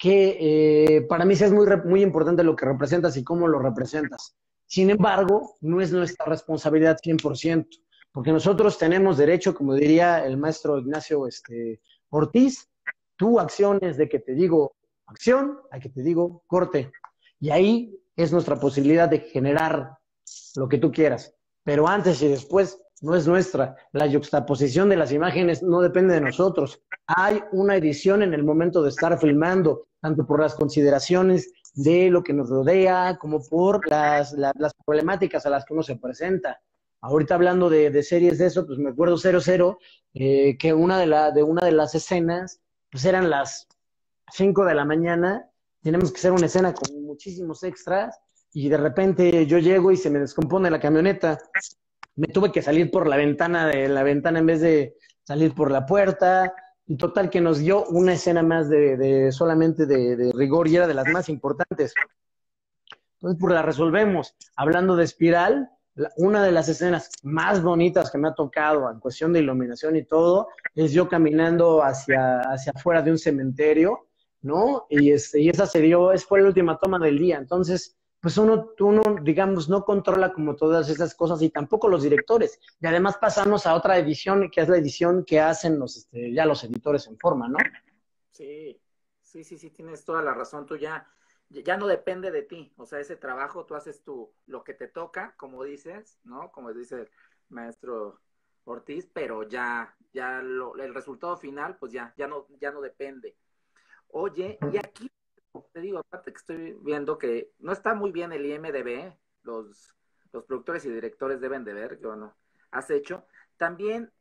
que eh, para mí sí es muy, muy importante lo que representas y cómo lo representas. Sin embargo, no es nuestra responsabilidad cien por ciento, porque nosotros tenemos derecho, como diría el maestro Ignacio este, Ortiz, tú acciones de que te digo acción, a que te digo corte. Y ahí es nuestra posibilidad de generar lo que tú quieras. Pero antes y después no es nuestra. La yuxtaposición de las imágenes no depende de nosotros. Hay una edición en el momento de estar filmando, tanto por las consideraciones de lo que nos rodea, como por las, la, las problemáticas a las que uno se presenta. Ahorita hablando de, de series de eso, pues me acuerdo cero cero, eh, que una de, la, de una de las escenas, pues eran las cinco de la mañana, tenemos que hacer una escena con muchísimos extras, y de repente yo llego y se me descompone la camioneta. Me tuve que salir por la ventana de la ventana en vez de salir por la puerta. Y total que nos dio una escena más de, de solamente de, de rigor y era de las más importantes. Entonces, pues la resolvemos. Hablando de Espiral, la, una de las escenas más bonitas que me ha tocado en cuestión de iluminación y todo, es yo caminando hacia, hacia afuera de un cementerio, ¿no? Y, este, y esa se dio, es, fue la última toma del día. Entonces, pues uno, uno, digamos, no controla como todas esas cosas y tampoco los directores. Y además pasamos a otra edición, que es la edición que hacen los, este, ya los editores en forma, ¿no? Sí, sí, sí, sí, tienes toda la razón. Tú ya, ya no depende de ti. O sea, ese trabajo, tú haces tú lo que te toca, como dices, ¿no? Como dice el maestro Ortiz, pero ya, ya lo, el resultado final, pues ya, ya no, ya no depende. Oye, y aquí te digo, aparte que estoy viendo que no está muy bien el I M D B, los, los productores y directores deben de ver, yo no, has hecho. También,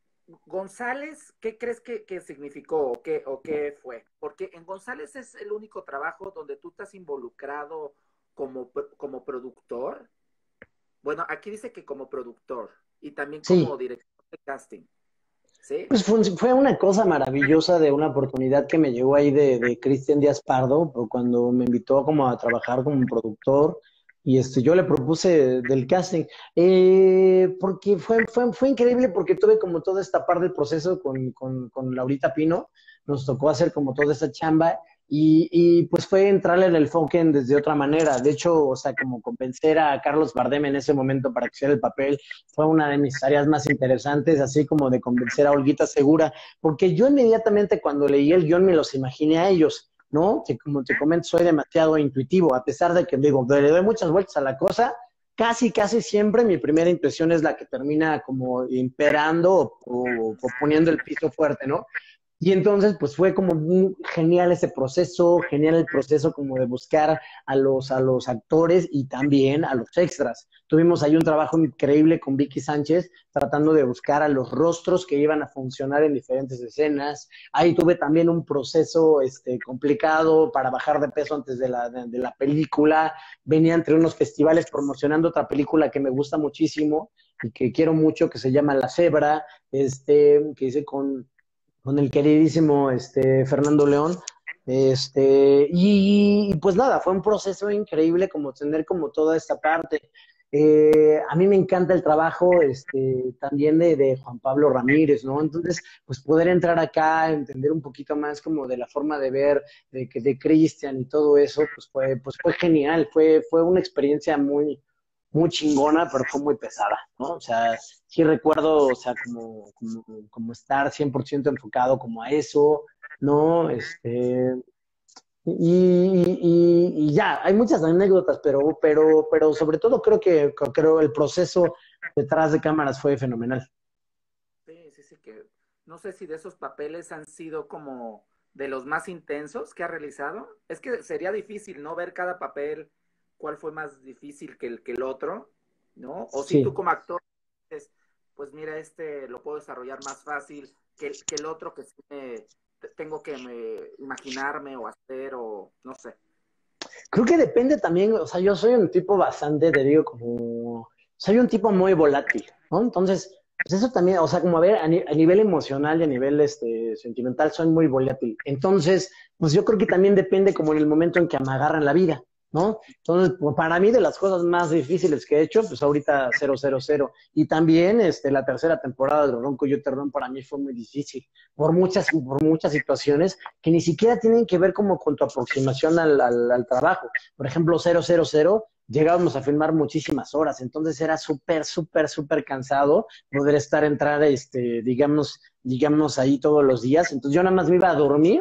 González, ¿qué crees que, que significó o qué, o qué fue? Porque en González es el único trabajo donde tú estás involucrado como, como productor. Bueno, aquí dice que como productor y también como Sí. director de casting, ¿sí? Pues fue, fue una cosa maravillosa de una oportunidad que me llegó ahí de, de Cristian Díaz Pardo, cuando me invitó como a trabajar como productor, y este, yo le propuse del casting, eh, porque fue, fue, fue increíble porque tuve como toda esta parte del proceso con, con, con Laurita Pino, nos tocó hacer como toda esa chamba, y, y pues fue entrarle en el Fonken desde otra manera. De hecho, o sea, como convencer a Carlos Bardem en ese momento para que hiciera el papel fue una de mis tareas más interesantes, así como de convencer a Olguita Segura, porque yo inmediatamente cuando leí el guión me los imaginé a ellos, ¿no? Que como te comento, soy demasiado intuitivo, a pesar de que digo, le doy muchas vueltas a la cosa, casi, casi siempre mi primera impresión es la que termina como imperando o, o, o poniendo el piso fuerte, ¿no? Y entonces, pues fue como muy genial ese proceso, genial el proceso como de buscar a los, a los actores y también a los extras. Tuvimos ahí un trabajo increíble con Vicky Sánchez, tratando de buscar a los rostros que iban a funcionar en diferentes escenas. Ahí tuve también un proceso este, complicado para bajar de peso antes de la, de, de la película. Venía entre unos festivales promocionando otra película que me gusta muchísimo y que quiero mucho, que se llama La Cebra, este, que hice con con el queridísimo este, Fernando León. Este, y, y, pues nada, fue un proceso increíble como tener como toda esta parte. Eh, a mí me encanta el trabajo este, también de, de Juan Pablo Ramírez, ¿no? Entonces, pues poder entrar acá, entender un poquito más como de la forma de ver de, de Cristian y todo eso, pues fue, pues fue genial, fue, fue una experiencia muy, muy chingona, pero fue muy pesada, ¿no? O sea, sí recuerdo, o sea, como, como, como estar cien por ciento enfocado como a eso, ¿no? Este, y, y, y ya, hay muchas anécdotas, pero, pero, pero sobre todo creo que creo el proceso detrás de cámaras fue fenomenal. Sí, sí, sí, que no sé si de esos papeles han sido como de los más intensos que ha realizado. Es que sería difícil, ¿no? Ver cada papel, cuál fue más difícil que el, que el otro, ¿no? O si tú Sí. como actor dices, pues mira, este lo puedo desarrollar más fácil que, el- que el otro que sí me, tengo que me, imaginarme o hacer o no sé. Creo que depende también, o sea, yo soy un tipo bastante, te digo, como, soy un tipo muy volátil, ¿no? Entonces, pues eso también, o sea, como a ver, a, ni- a nivel emocional y a nivel este, sentimental, soy muy volátil. Entonces, pues yo creo que también depende como en el momento en que me agarran la vida. ¿no? Entonces, pues, para mí de las cosas más difíciles que he hecho, pues ahorita cero cero cero. Y también este, la tercera temporada de Ronco Yo Te Ron para mí fue muy difícil, por muchas, por muchas situaciones que ni siquiera tienen que ver como con tu aproximación al, al, al trabajo. Por ejemplo, cero cero cero llegábamos a filmar muchísimas horas, entonces era súper, súper, súper cansado poder estar, entrar, este, digamos, digamos, ahí todos los días. Entonces yo nada más me iba a dormir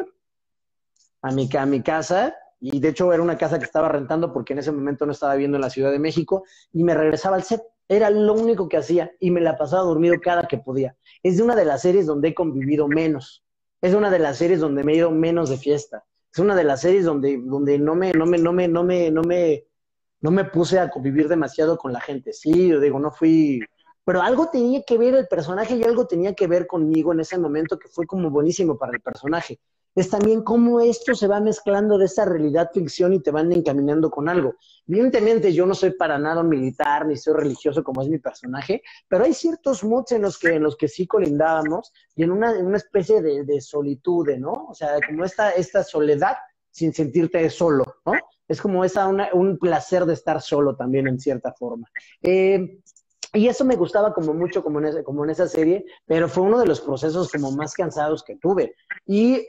a mi, a mi casa, y de hecho era una casa que estaba rentando porque en ese momento no estaba viviendo en la Ciudad de México, y me regresaba al set. Era lo único que hacía y me la pasaba dormido cada que podía. Es de una de las series donde he convivido menos. Es una de las series donde me he ido menos de fiesta. Es una de las series donde, donde no me, no me, no me, no me, no me, no me puse a convivir demasiado con la gente. Sí, yo digo, no fui, pero algo tenía que ver el personaje y algo tenía que ver conmigo en ese momento que fue como buenísimo para el personaje. Es también cómo esto se va mezclando de esa realidad ficción y te van encaminando con algo. Evidentemente yo no soy para nada un militar ni soy religioso como es mi personaje, pero hay ciertos moods en los que, en los que sí colindábamos y en una, en una especie de, de solitud, ¿no? O sea, como esta, esta soledad sin sentirte solo, ¿no? Es como esa, una, un placer de estar solo también en cierta forma. Eh, y eso me gustaba como mucho como en, ese, como en esa serie, pero fue uno de los procesos como más cansados que tuve. Y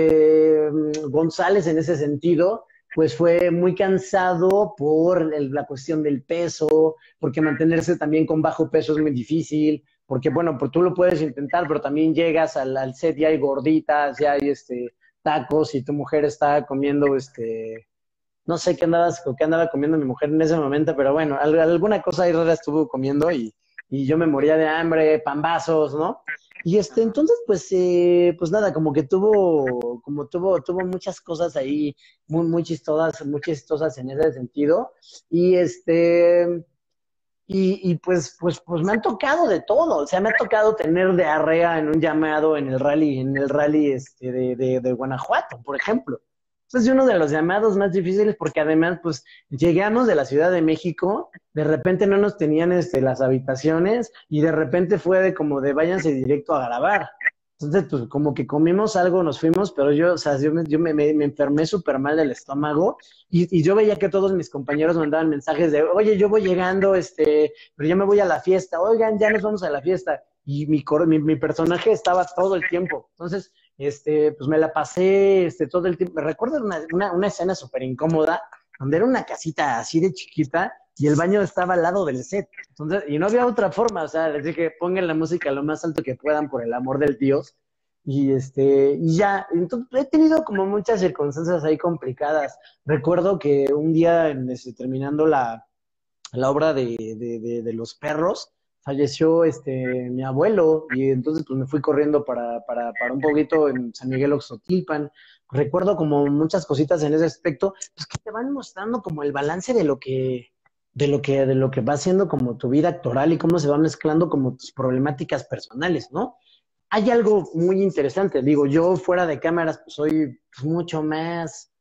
eh, González en ese sentido, pues fue muy cansado por el, la cuestión del peso, porque mantenerse también con bajo peso es muy difícil, porque bueno, pues tú lo puedes intentar, pero también llegas al, al set y hay gorditas, ya hay este, tacos y tu mujer está comiendo este no sé qué andabas, qué andaba comiendo mi mujer en ese momento, pero bueno, alguna cosa ahí rara estuvo comiendo y, y yo me moría de hambre, pambazos, ¿no? Y este, entonces, pues, eh, pues nada, como que tuvo, como tuvo, tuvo muchas cosas ahí muy, muy chistosas, muy chistosas en ese sentido. Y este, y, y pues, pues, pues me han tocado de todo. O sea, me ha tocado tener diarrea en un llamado en el rally, en el rally este de, de, de Guanajuato, por ejemplo. Este es uno de los llamados más difíciles porque además, pues, llegamos de la Ciudad de México, de repente no nos tenían este, las habitaciones y de repente fue de como de váyanse directo a grabar. Entonces, pues, como que comimos algo, nos fuimos, pero yo, o sea, yo me, yo me, me, me enfermé súper mal del estómago y, y yo veía que todos mis compañeros mandaban mensajes de, oye, yo voy llegando, este, pero yo me voy a la fiesta, oigan, ya nos vamos a la fiesta. Y mi, mi, mi personaje estaba todo el tiempo. Entonces, este, pues me la pasé este, todo el tiempo. Me recuerdo una, una, una escena súper incómoda, donde era una casita así de chiquita y el baño estaba al lado del set. Entonces, y no había otra forma, o sea, les dije, pongan la música lo más alto que puedan por el amor del Dios. Y este, y ya, entonces he tenido como muchas circunstancias ahí complicadas. Recuerdo que un día, en, este, terminando la, la obra de, de, de, de Los Perros, falleció este mi abuelo y entonces pues me fui corriendo para, para, para un poquito en San Miguel Oxotilpan. Recuerdo como muchas cositas en ese aspecto, pues que te van mostrando como el balance de lo que, de lo que, de lo que va siendo como tu vida actoral y cómo se va mezclando como tus problemáticas personales, ¿no? Hay algo muy interesante, digo, yo fuera de cámaras pues soy pues, mucho más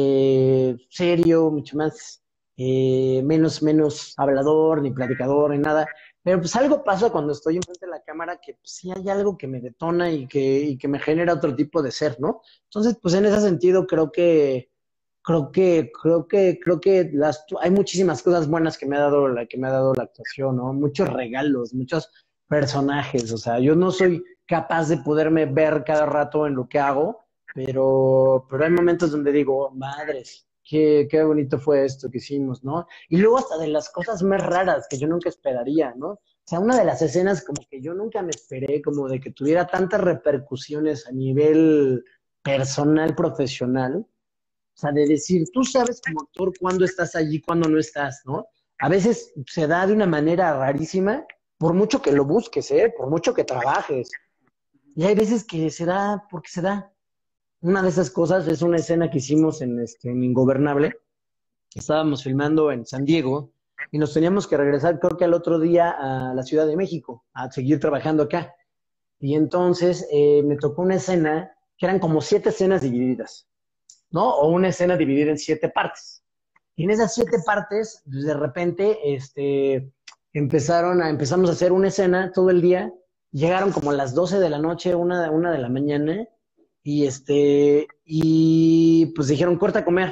eh, serio, mucho más eh, menos, menos hablador, ni platicador, ni nada, pero pues algo pasa cuando estoy enfrente de la cámara que pues, sí hay algo que me detona y que, y que me genera otro tipo de ser, ¿no? Entonces, pues en ese sentido creo que, creo que, creo que, creo que las, hay muchísimas cosas buenas que me ha dado la, que me ha dado la actuación, ¿no? Muchos regalos, muchos personajes, o sea, yo no soy capaz de poderme ver cada rato en lo que hago, pero, pero hay momentos donde digo, madres, qué, qué bonito fue esto que hicimos, ¿no? Y luego hasta de las cosas más raras que yo nunca esperaría, ¿no? O sea, una de las escenas como que yo nunca me esperé, como de que tuviera tantas repercusiones a nivel personal, profesional, o sea, de decir, tú sabes como actor cuándo estás allí, cuándo no estás, ¿no? A veces se da de una manera rarísima, por mucho que lo busques, ¿eh? Por mucho que trabajes. Y hay veces que se da porque se da. Una de esas cosas es una escena que hicimos en, este, en Ingobernable. Estábamos filmando en San Diego y nos teníamos que regresar, creo que al otro día, a la Ciudad de México, a seguir trabajando acá. Y entonces eh, me tocó una escena que eran como siete escenas divididas, ¿no? O una escena dividida en siete partes. Y en esas siete partes, pues, de repente, este, empezaron a, empezamos a hacer una escena todo el día. Llegaron como a las doce de la noche, una, una de la mañana, y este, y pues dijeron, corta a comer.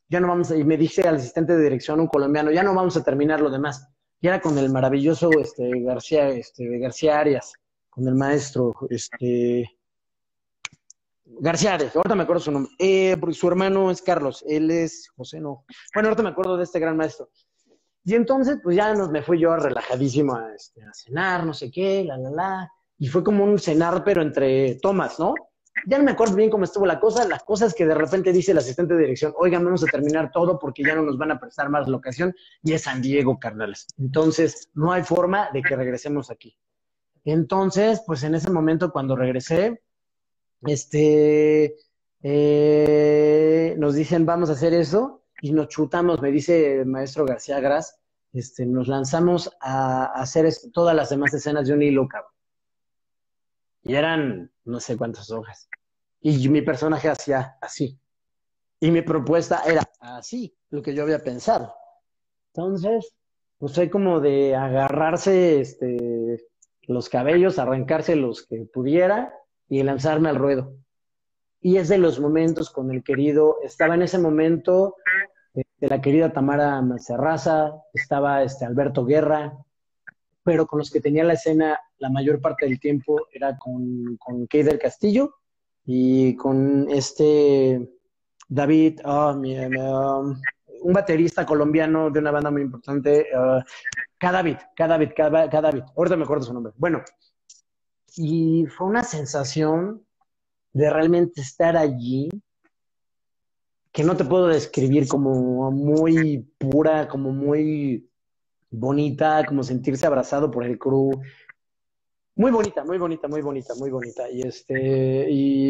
ya no vamos a, y me dice al asistente de dirección, un colombiano, ya no vamos a terminar lo demás. Y era con el maravilloso este, García, este, García Arias, con el maestro, este, García Arias, ahorita me acuerdo su nombre. Eh, porque su hermano es Carlos, él es José, no. Bueno, ahorita me acuerdo de este gran maestro. Y entonces, pues ya nos, me fui yo relajadísimo a, este, a cenar, no sé qué, la, la, la. Y fue como un cenar, pero entre tomas, ¿no? Ya no me acuerdo bien cómo estuvo la cosa. La cosa es que de repente dice el asistente de dirección, oigan, vamos a terminar todo porque ya no nos van a prestar más locación. Y es San Diego, carnales. Entonces, no hay forma de que regresemos aquí. Entonces, pues en ese momento cuando regresé, este, eh, nos dicen, vamos a hacer eso, y nos chutamos, me dice el maestro García Gras, este, nos lanzamos a, a hacer esto, todas las demás escenas de un hilo, cabrón. Y eran no sé cuántas hojas. Y mi personaje hacía así. Y mi propuesta era así, lo que yo había pensado. Entonces, pues fue como de agarrarse este, los cabellos, arrancarse los que pudiera y lanzarme al ruedo. Y es de los momentos con el querido, estaba en ese momento este, la querida Tamara Mancerraza, estaba este, Alberto Guerra, pero con los que tenía la escena la mayor parte del tiempo era con, con Kay del Castillo y con este David, oh, mi, mi, um, un baterista colombiano de una banda muy importante, uh, Cadavid, Cadavid, Cadavid, ahorita me acuerdo su nombre. Bueno, y fue una sensación de realmente estar allí que no te puedo describir, como muy pura, como muy bonita, como sentirse abrazado por el crew. Muy bonita, muy bonita, muy bonita, muy bonita. Y este,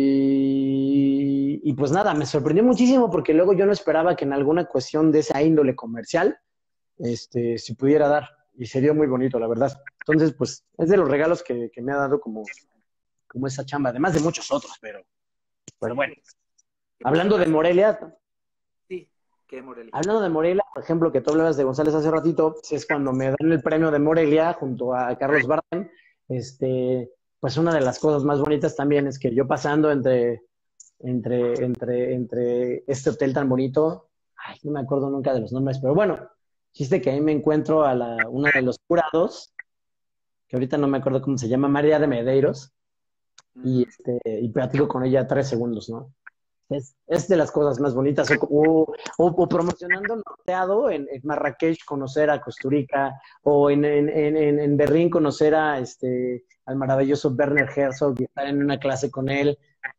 y, y pues nada, me sorprendió muchísimo porque luego yo no esperaba que en alguna cuestión de esa índole comercial, este, se pudiera dar. Y se dio muy bonito, la verdad. Entonces, pues, es de los regalos que, que me ha dado como, como esa chamba, además de muchos otros, pero, pero bueno. Hablando de Morelia, sí, ¿qué Morelia? Hablando de Morelia, por ejemplo, que tú hablabas de González hace ratito, es cuando me dan el premio de Morelia junto a Carlos Bardem. Este, pues una de las cosas más bonitas también es que yo pasando entre, entre, entre, entre este hotel tan bonito, ay, no me acuerdo nunca de los nombres, pero bueno, chiste que ahí me encuentro a la, una de los jurados, que ahorita no me acuerdo cómo se llama, María de Medeiros, y, este, y platico con ella tres segundos, ¿no? Es, es de las cosas más bonitas. O, o, o promocionando norteado en, en Marrakech, conocer a Costurica, o en, en, en, en Berlín conocer a este al maravilloso Werner Herzog y estar en una clase con él.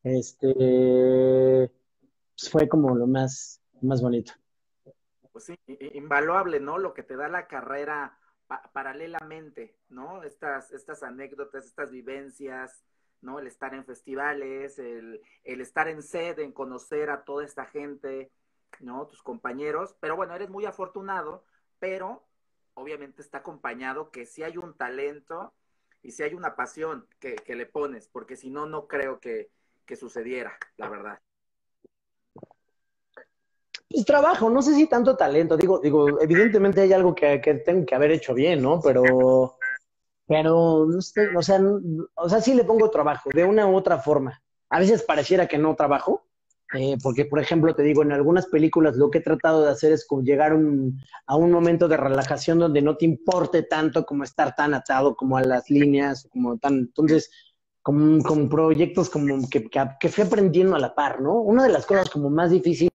Este pues fue como lo más, más bonito. Pues sí, invaluable, ¿no? Lo que te da la carrera pa paralelamente, ¿no? Estas, estas anécdotas, estas vivencias, ¿no? El estar en festivales, el, el estar en sede, en conocer a toda esta gente, ¿no? Tus compañeros, pero bueno, eres muy afortunado, pero obviamente está acompañado que sí hay un talento y sí hay una pasión que, que le pones, porque si no, no creo que, que sucediera, la verdad. Pues trabajo, no sé si tanto talento, digo, digo, evidentemente hay algo que, que tengo que haber hecho bien, ¿no? Pero Pero, no sé, o sea, no- o sea, sí le pongo trabajo, de una u otra forma. A veces pareciera que no trabajo, eh, porque, por ejemplo, te digo, en algunas películas lo que he tratado de hacer es como llegar un- a un momento de relajación donde no te importe tanto como estar tan atado como a las líneas, como tan, entonces, con, con proyectos como que, que, que fui aprendiendo a la par, ¿no? Una de las cosas como más difíciles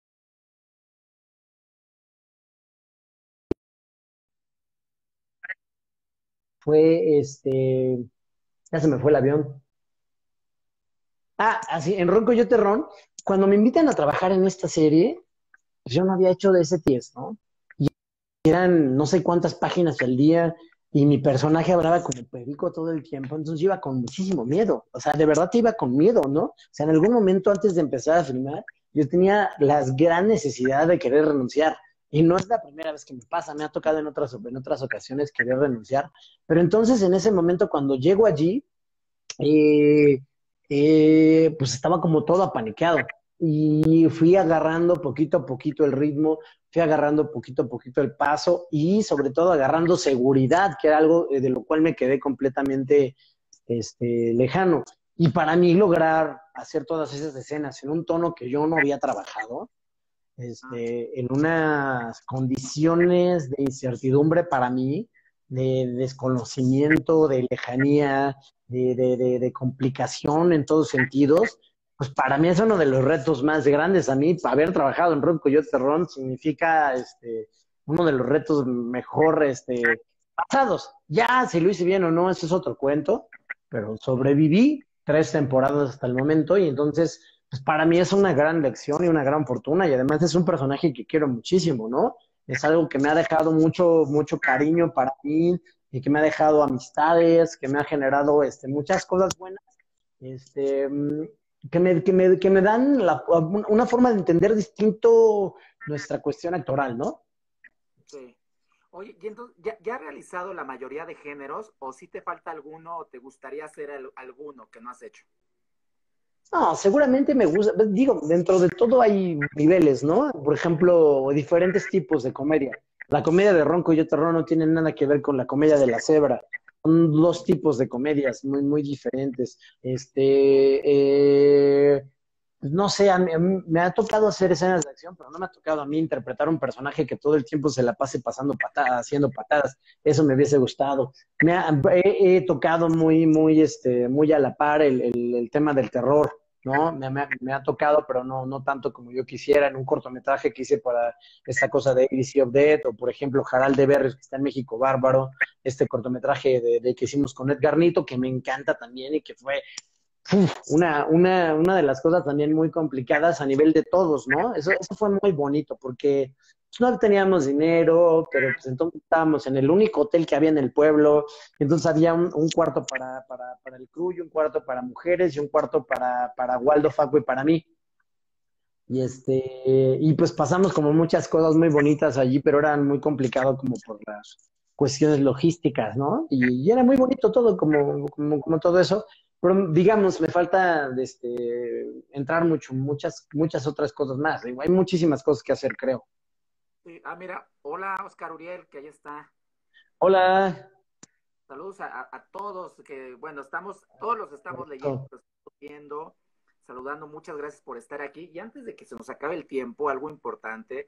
fue, este, ya se me fue el avión. Ah, así, en Ronco Yo Terrón, cuando me invitan a trabajar en esta serie, pues yo no había hecho de ese test, ¿no? Y eran no sé cuántas páginas al día y mi personaje hablaba como perico todo el tiempo, entonces yo iba con muchísimo miedo, o sea, de verdad te iba con miedo, ¿no? O sea, en algún momento antes de empezar a filmar, yo tenía la gran necesidad de querer renunciar. Y no es la primera vez que me pasa, me ha tocado en otras, en otras ocasiones querer renunciar. Pero entonces en ese momento cuando llego allí, eh, eh, pues estaba como todo apaniqueado y fui agarrando poquito a poquito el ritmo, fui agarrando poquito a poquito el paso y sobre todo agarrando seguridad, que era algo eh, de lo cual me quedé completamente este, lejano. Y para mí lograr hacer todas esas escenas en un tono que yo no había trabajado, Ah, este, en unas condiciones de incertidumbre para mí, de desconocimiento, de lejanía, de, de, de, de complicación en todos sentidos, pues para mí es uno de los retos más grandes. A mí, haber trabajado en Ron Coyote Ron significa este, uno de los retos mejor este, pasados. Ya, si lo hice bien o no, eso es otro cuento, pero sobreviví tres temporadas hasta el momento y entonces, pues para mí es una gran lección y una gran fortuna y además es un personaje que quiero muchísimo, ¿no? Es algo que me ha dejado mucho, mucho cariño para mí y que me ha dejado amistades, que me ha generado este, muchas cosas buenas, este, mm, que me, que me, que me dan la, una forma de entender distinto nuestra cuestión actoral, ¿no? sí. Oye, y entonces, ¿ya, ya has realizado la mayoría de géneros o si te falta alguno o te gustaría hacer al- alguno que no has hecho? No, seguramente me gusta, digo, dentro de todo hay niveles, ¿no? Por ejemplo, diferentes tipos de comedia. La comedia de Ronco y yo Terror no tiene nada que ver con la comedia de la cebra. Son dos tipos de comedias muy, muy diferentes. Este, eh, pues no sé, a mí- a mí me ha tocado hacer escenas de acción, pero no me ha tocado a mí interpretar un personaje que todo el tiempo se la pase pasando patadas, haciendo patadas. Eso me hubiese gustado. Me ha, he, he tocado muy, muy, este, muy a la par el, el, el tema del terror, ¿no? Me, me, me, ha tocado, pero no, no tanto como yo quisiera, en un cortometraje que hice para esta cosa de A B C of Death, o por ejemplo Harald de Berrios, que está en México Bárbaro, este cortometraje de, de que hicimos con Edgar Nito, que me encanta también y que fue uf, una, una, una de las cosas también muy complicadas a nivel de todos, ¿no? Eso, eso fue muy bonito porque pues, no teníamos dinero, pero pues entonces estábamos en el único hotel que había en el pueblo, entonces había un, un cuarto para, para, para el crew y un cuarto para mujeres y un cuarto para, para Waldo, Facu y para mí. Y este, y pues pasamos como muchas cosas muy bonitas allí, pero eran muy complicado como por las cuestiones logísticas, ¿no? Y, y era muy bonito todo, como, como, como todo eso. Pero digamos, me falta este, entrar mucho, muchas, muchas otras cosas más. Digo, hay muchísimas cosas que hacer, creo. Sí. Ah, mira, hola Oscar Uriel, que ahí está. Hola. Saludos a, a, a todos, que bueno, estamos, todos los estamos leyendo, Eso. los estamos viendo, saludando, muchas gracias por estar aquí. Y antes de que se nos acabe el tiempo, algo importante,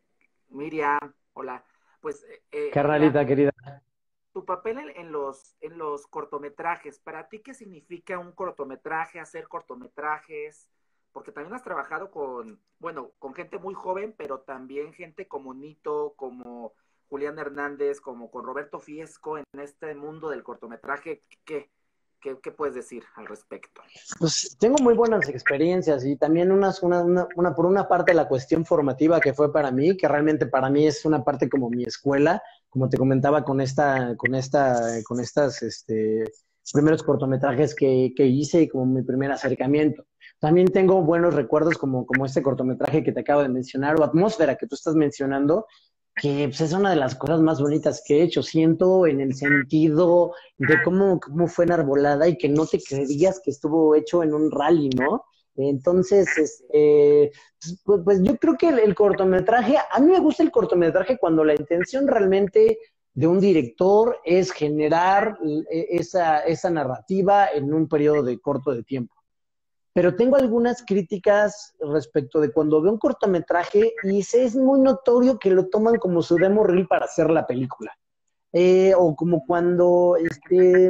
Miriam, hola, pues eh, eh, la, Carnalita querida. tu papel en, en, los, en los cortometrajes, ¿para ti qué significa un cortometraje, hacer cortometrajes? Porque también has trabajado con, bueno, con gente muy joven, pero también gente como Nito, como Julián Hernández, como con Roberto Fiesco en este mundo del cortometraje. ¿Qué, qué, qué puedes decir al respecto? Pues tengo muy buenas experiencias y también unas, una, una, una, por una parte la cuestión formativa que fue para mí, que realmente para mí es una parte como mi escuela, como te comentaba con esta, con esta, con estas, este, primeros cortometrajes que, que hice y como mi primer acercamiento. También tengo buenos recuerdos como, como este cortometraje que te acabo de mencionar o Atmósfera que tú estás mencionando, que pues, es una de las cosas más bonitas que he hecho. Siento en el sentido de cómo, cómo fue enarbolada y que no te creías que estuvo hecho en un rally, ¿no? Entonces, este, pues, pues yo creo que el, el cortometraje, a mí me gusta el cortometraje cuando la intención realmente de un director es generar eh, esa, esa narrativa en un periodo de corto de tiempo. Pero tengo algunas críticas respecto de cuando veo un cortometraje y se es muy notorio que lo toman como su demo reel para hacer la película. Eh, o como cuando este,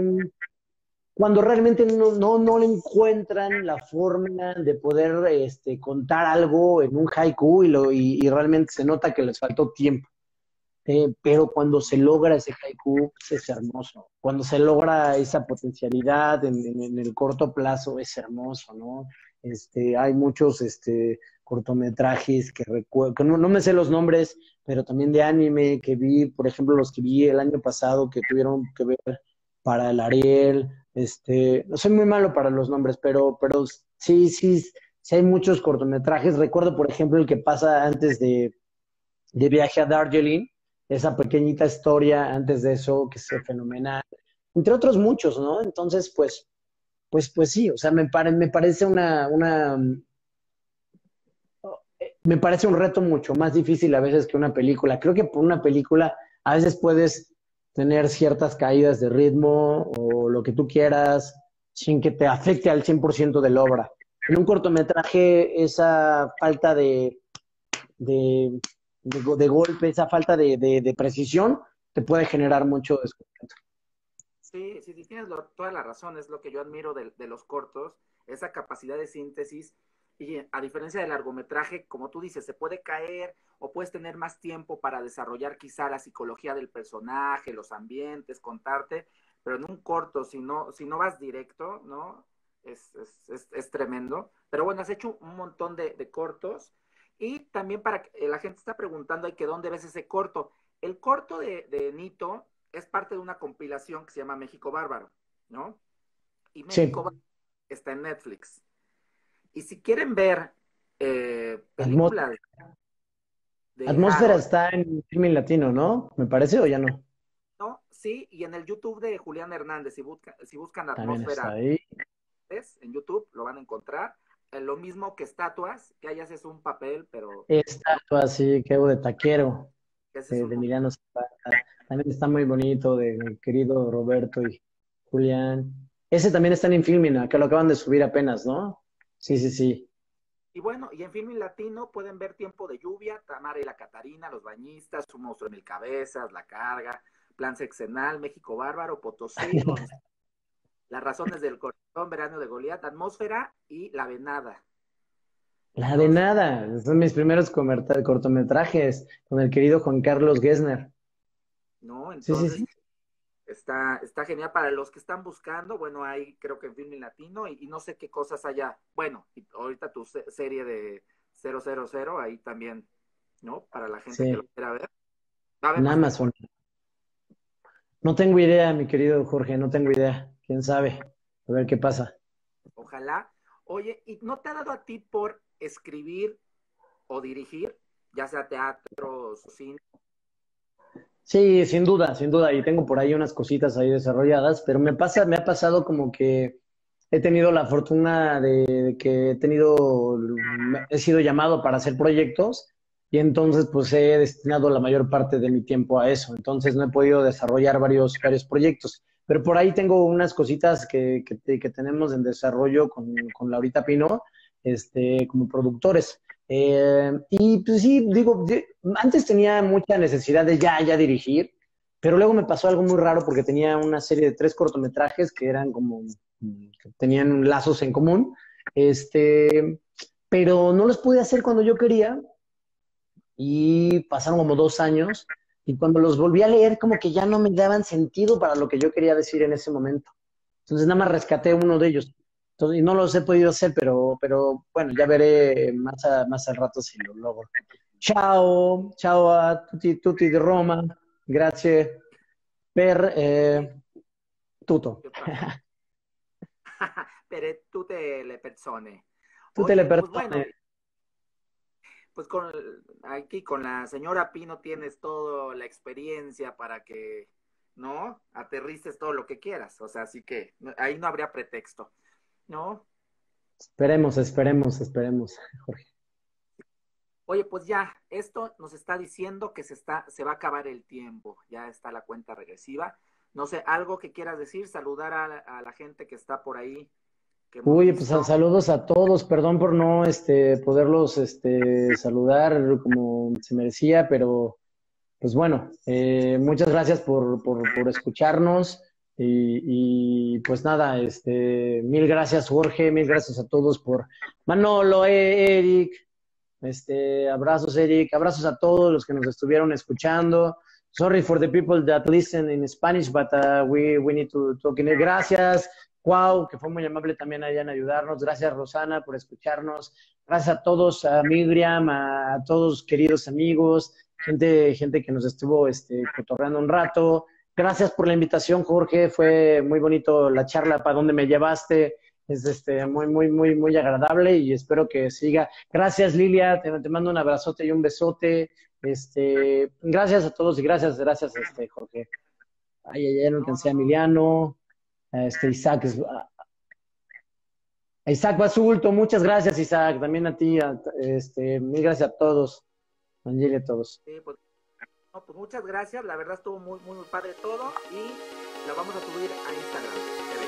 cuando realmente no, no, no le encuentran la forma de poder este, contar algo en un haiku y, lo, y, y realmente se nota que les faltó tiempo. Eh, pero cuando se logra ese haiku, pues es hermoso. Cuando se logra esa potencialidad en, en, en el corto plazo, es hermoso, ¿no? Este, hay muchos este, cortometrajes que recuerdo, que no, no me sé los nombres, pero también de anime que vi, por ejemplo, los que vi el año pasado que tuvieron que ver para el Ariel. Este, no soy muy malo para los nombres, pero, pero sí, sí, sí hay muchos cortometrajes. Recuerdo, por ejemplo, el que pasa antes de, de Viaje a Darjeeling, esa pequeñita historia antes de eso, que es fenomenal, entre otros muchos, ¿no? Entonces, pues, pues, pues sí, o sea, me, pare, me parece una, una, me parece un reto mucho más difícil a veces que una película. Creo que por una película a veces puedes tener ciertas caídas de ritmo o lo que tú quieras sin que te afecte al cien por ciento de la obra. En un cortometraje, esa falta de de, de, go- de golpe, esa falta de, de, de precisión, te puede generar mucho descontento. Sí, sí, sí, tienes lo- toda la razón, es lo que yo admiro de, de los cortos, esa capacidad de síntesis, y a diferencia del largometraje, como tú dices, se puede caer o puedes tener más tiempo para desarrollar quizá la psicología del personaje, los ambientes, contarte, pero en un corto, si no, si no vas directo, ¿no? Es, es, es, es tremendo. Pero bueno, has hecho un montón de, de cortos, y también para que eh, la gente está preguntando, ¿hay que dónde ves ese corto? El corto de, de Nito es parte de una compilación que se llama México Bárbaro, ¿no? Y México Sí, Bárbaro está en Netflix. Y si quieren ver eh, Atmós- películas de Atmósfera Harold, está en Filmin Latino, ¿no? ¿Me parece o ya no? ¿no? Sí, y en el YouTube de Julián Hernández, si, busca, si buscan También está Atmósfera ahí. en YouTube, lo van a encontrar. Eh, lo mismo que Estatuas, que ahí haces un papel, pero no, Estatua así, que hago de taquero, que ese es de, un de poquito. Emiliano Zapata. También está muy bonito, de mi querido Roberto y Julián. Ese también está en Filmina, que lo acaban de subir apenas, ¿no? Sí, sí, sí. Y bueno, y en Filmin Latino pueden ver Tiempo de Lluvia, Tamara y la Catarina, Los Bañistas, Un Monstruo en Mil Cabezas, La Carga, Plan Sexenal, México Bárbaro, Potosí, Gonz- Las Razones del Corazón, Verano de Goliat, Atmósfera y La Venada. La de Entonces, nada, son mis primeros comerta- cortometrajes con el querido Juan Carlos Gessner. ¿no? Sí, sí, Entonces, sí. está, está genial para los que están buscando. Bueno, hay creo que en Filmin Latino, y, y no sé qué cosas haya. Bueno, y ahorita tu se- serie de cero cero cero ahí también, ¿no? Para la gente que lo Sí, quiera ver. Va a haber en más Amazon. temporadas. No tengo idea, mi querido Jorge, no tengo idea. ¿Quién sabe? A ver qué pasa. Ojalá. Oye, ¿y no te ha dado a ti por escribir o dirigir, ya sea teatro, cine? Sí, sin duda, sin duda. Y tengo por ahí unas cositas ahí desarrolladas, pero me pasa, me ha pasado como que he tenido la fortuna de, de que he tenido, me- he sido llamado para hacer proyectos y entonces pues he destinado la mayor parte de mi tiempo a eso. Entonces no he podido desarrollar varios, varios proyectos. Pero por ahí tengo unas cositas que, que, te- que tenemos en desarrollo con, con Laurita Pino, este, como productores. Eh, y pues sí, digo, de- antes tenía mucha necesidad de ya, ya dirigir, pero luego me pasó algo muy raro porque tenía una serie de tres cortometrajes que eran como, mm, que tenían lazos en común, este, pero no los pude hacer cuando yo quería y pasaron como dos años y cuando los volví a leer como que ya no me daban sentido para lo que yo quería decir en ese momento. Entonces nada más rescaté uno de ellos. Entonces, y no los he podido hacer, pero, pero bueno, ya veré más, a- más al rato si lo logro. Ciao, ciao a tutti, tutti di Roma, grazie per Oye, eh, tutto. ¿qué pasa? Pero tú te le persone. Tutte le Oye, pues bueno, persone. pues con aquí con la señora Pino tienes toda la experiencia para que, ¿no? Aterrices todo lo que quieras. O sea, así que no- ahí no habría pretexto, ¿no? Esperemos, esperemos, esperemos, Jorge. Oye, pues ya, esto nos está diciendo que se está, se va a acabar el tiempo. Ya está la cuenta regresiva. No sé, algo que quieras decir, saludar a, la- a la gente que está por ahí, que hemos Uy, pues visto. a- saludos a todos, perdón por no este, poderlos este, saludar como se merecía, pero pues bueno, eh, muchas gracias por, por, por escucharnos y, y, pues nada, este, mil gracias Jorge, mil gracias a todos por Manolo, eh, Eric, este, abrazos Eric, abrazos a todos los que nos estuvieron escuchando. Sorry for the people that listen in Spanish, but uh, we, we need to talk in it. Gracias, Wow, que fue muy amable también allá en ayudarnos. Gracias, Rosana, por escucharnos. Gracias a todos, a Miriam, a, a todos queridos amigos, gente, gente que nos estuvo este, cotorreando un rato. Gracias por la invitación, Jorge. Fue muy bonito la charla para donde me llevaste. Es este, muy, muy, muy, muy agradable y espero que siga. Gracias, Lilia. Te, te mando un abrazote y un besote. Este, gracias a todos y gracias, gracias, este, Jorge. Ay, ay, ay, no No, alcancé no, a no. Emiliano. Este, Isaac, Isaac Basulto, muchas gracias, Isaac. También a ti, a- este, mil gracias a todos. Angeli, a todos. Sí, pues, no, pues muchas gracias. La verdad estuvo muy, muy, muy padre todo, y la vamos a subir a Instagram.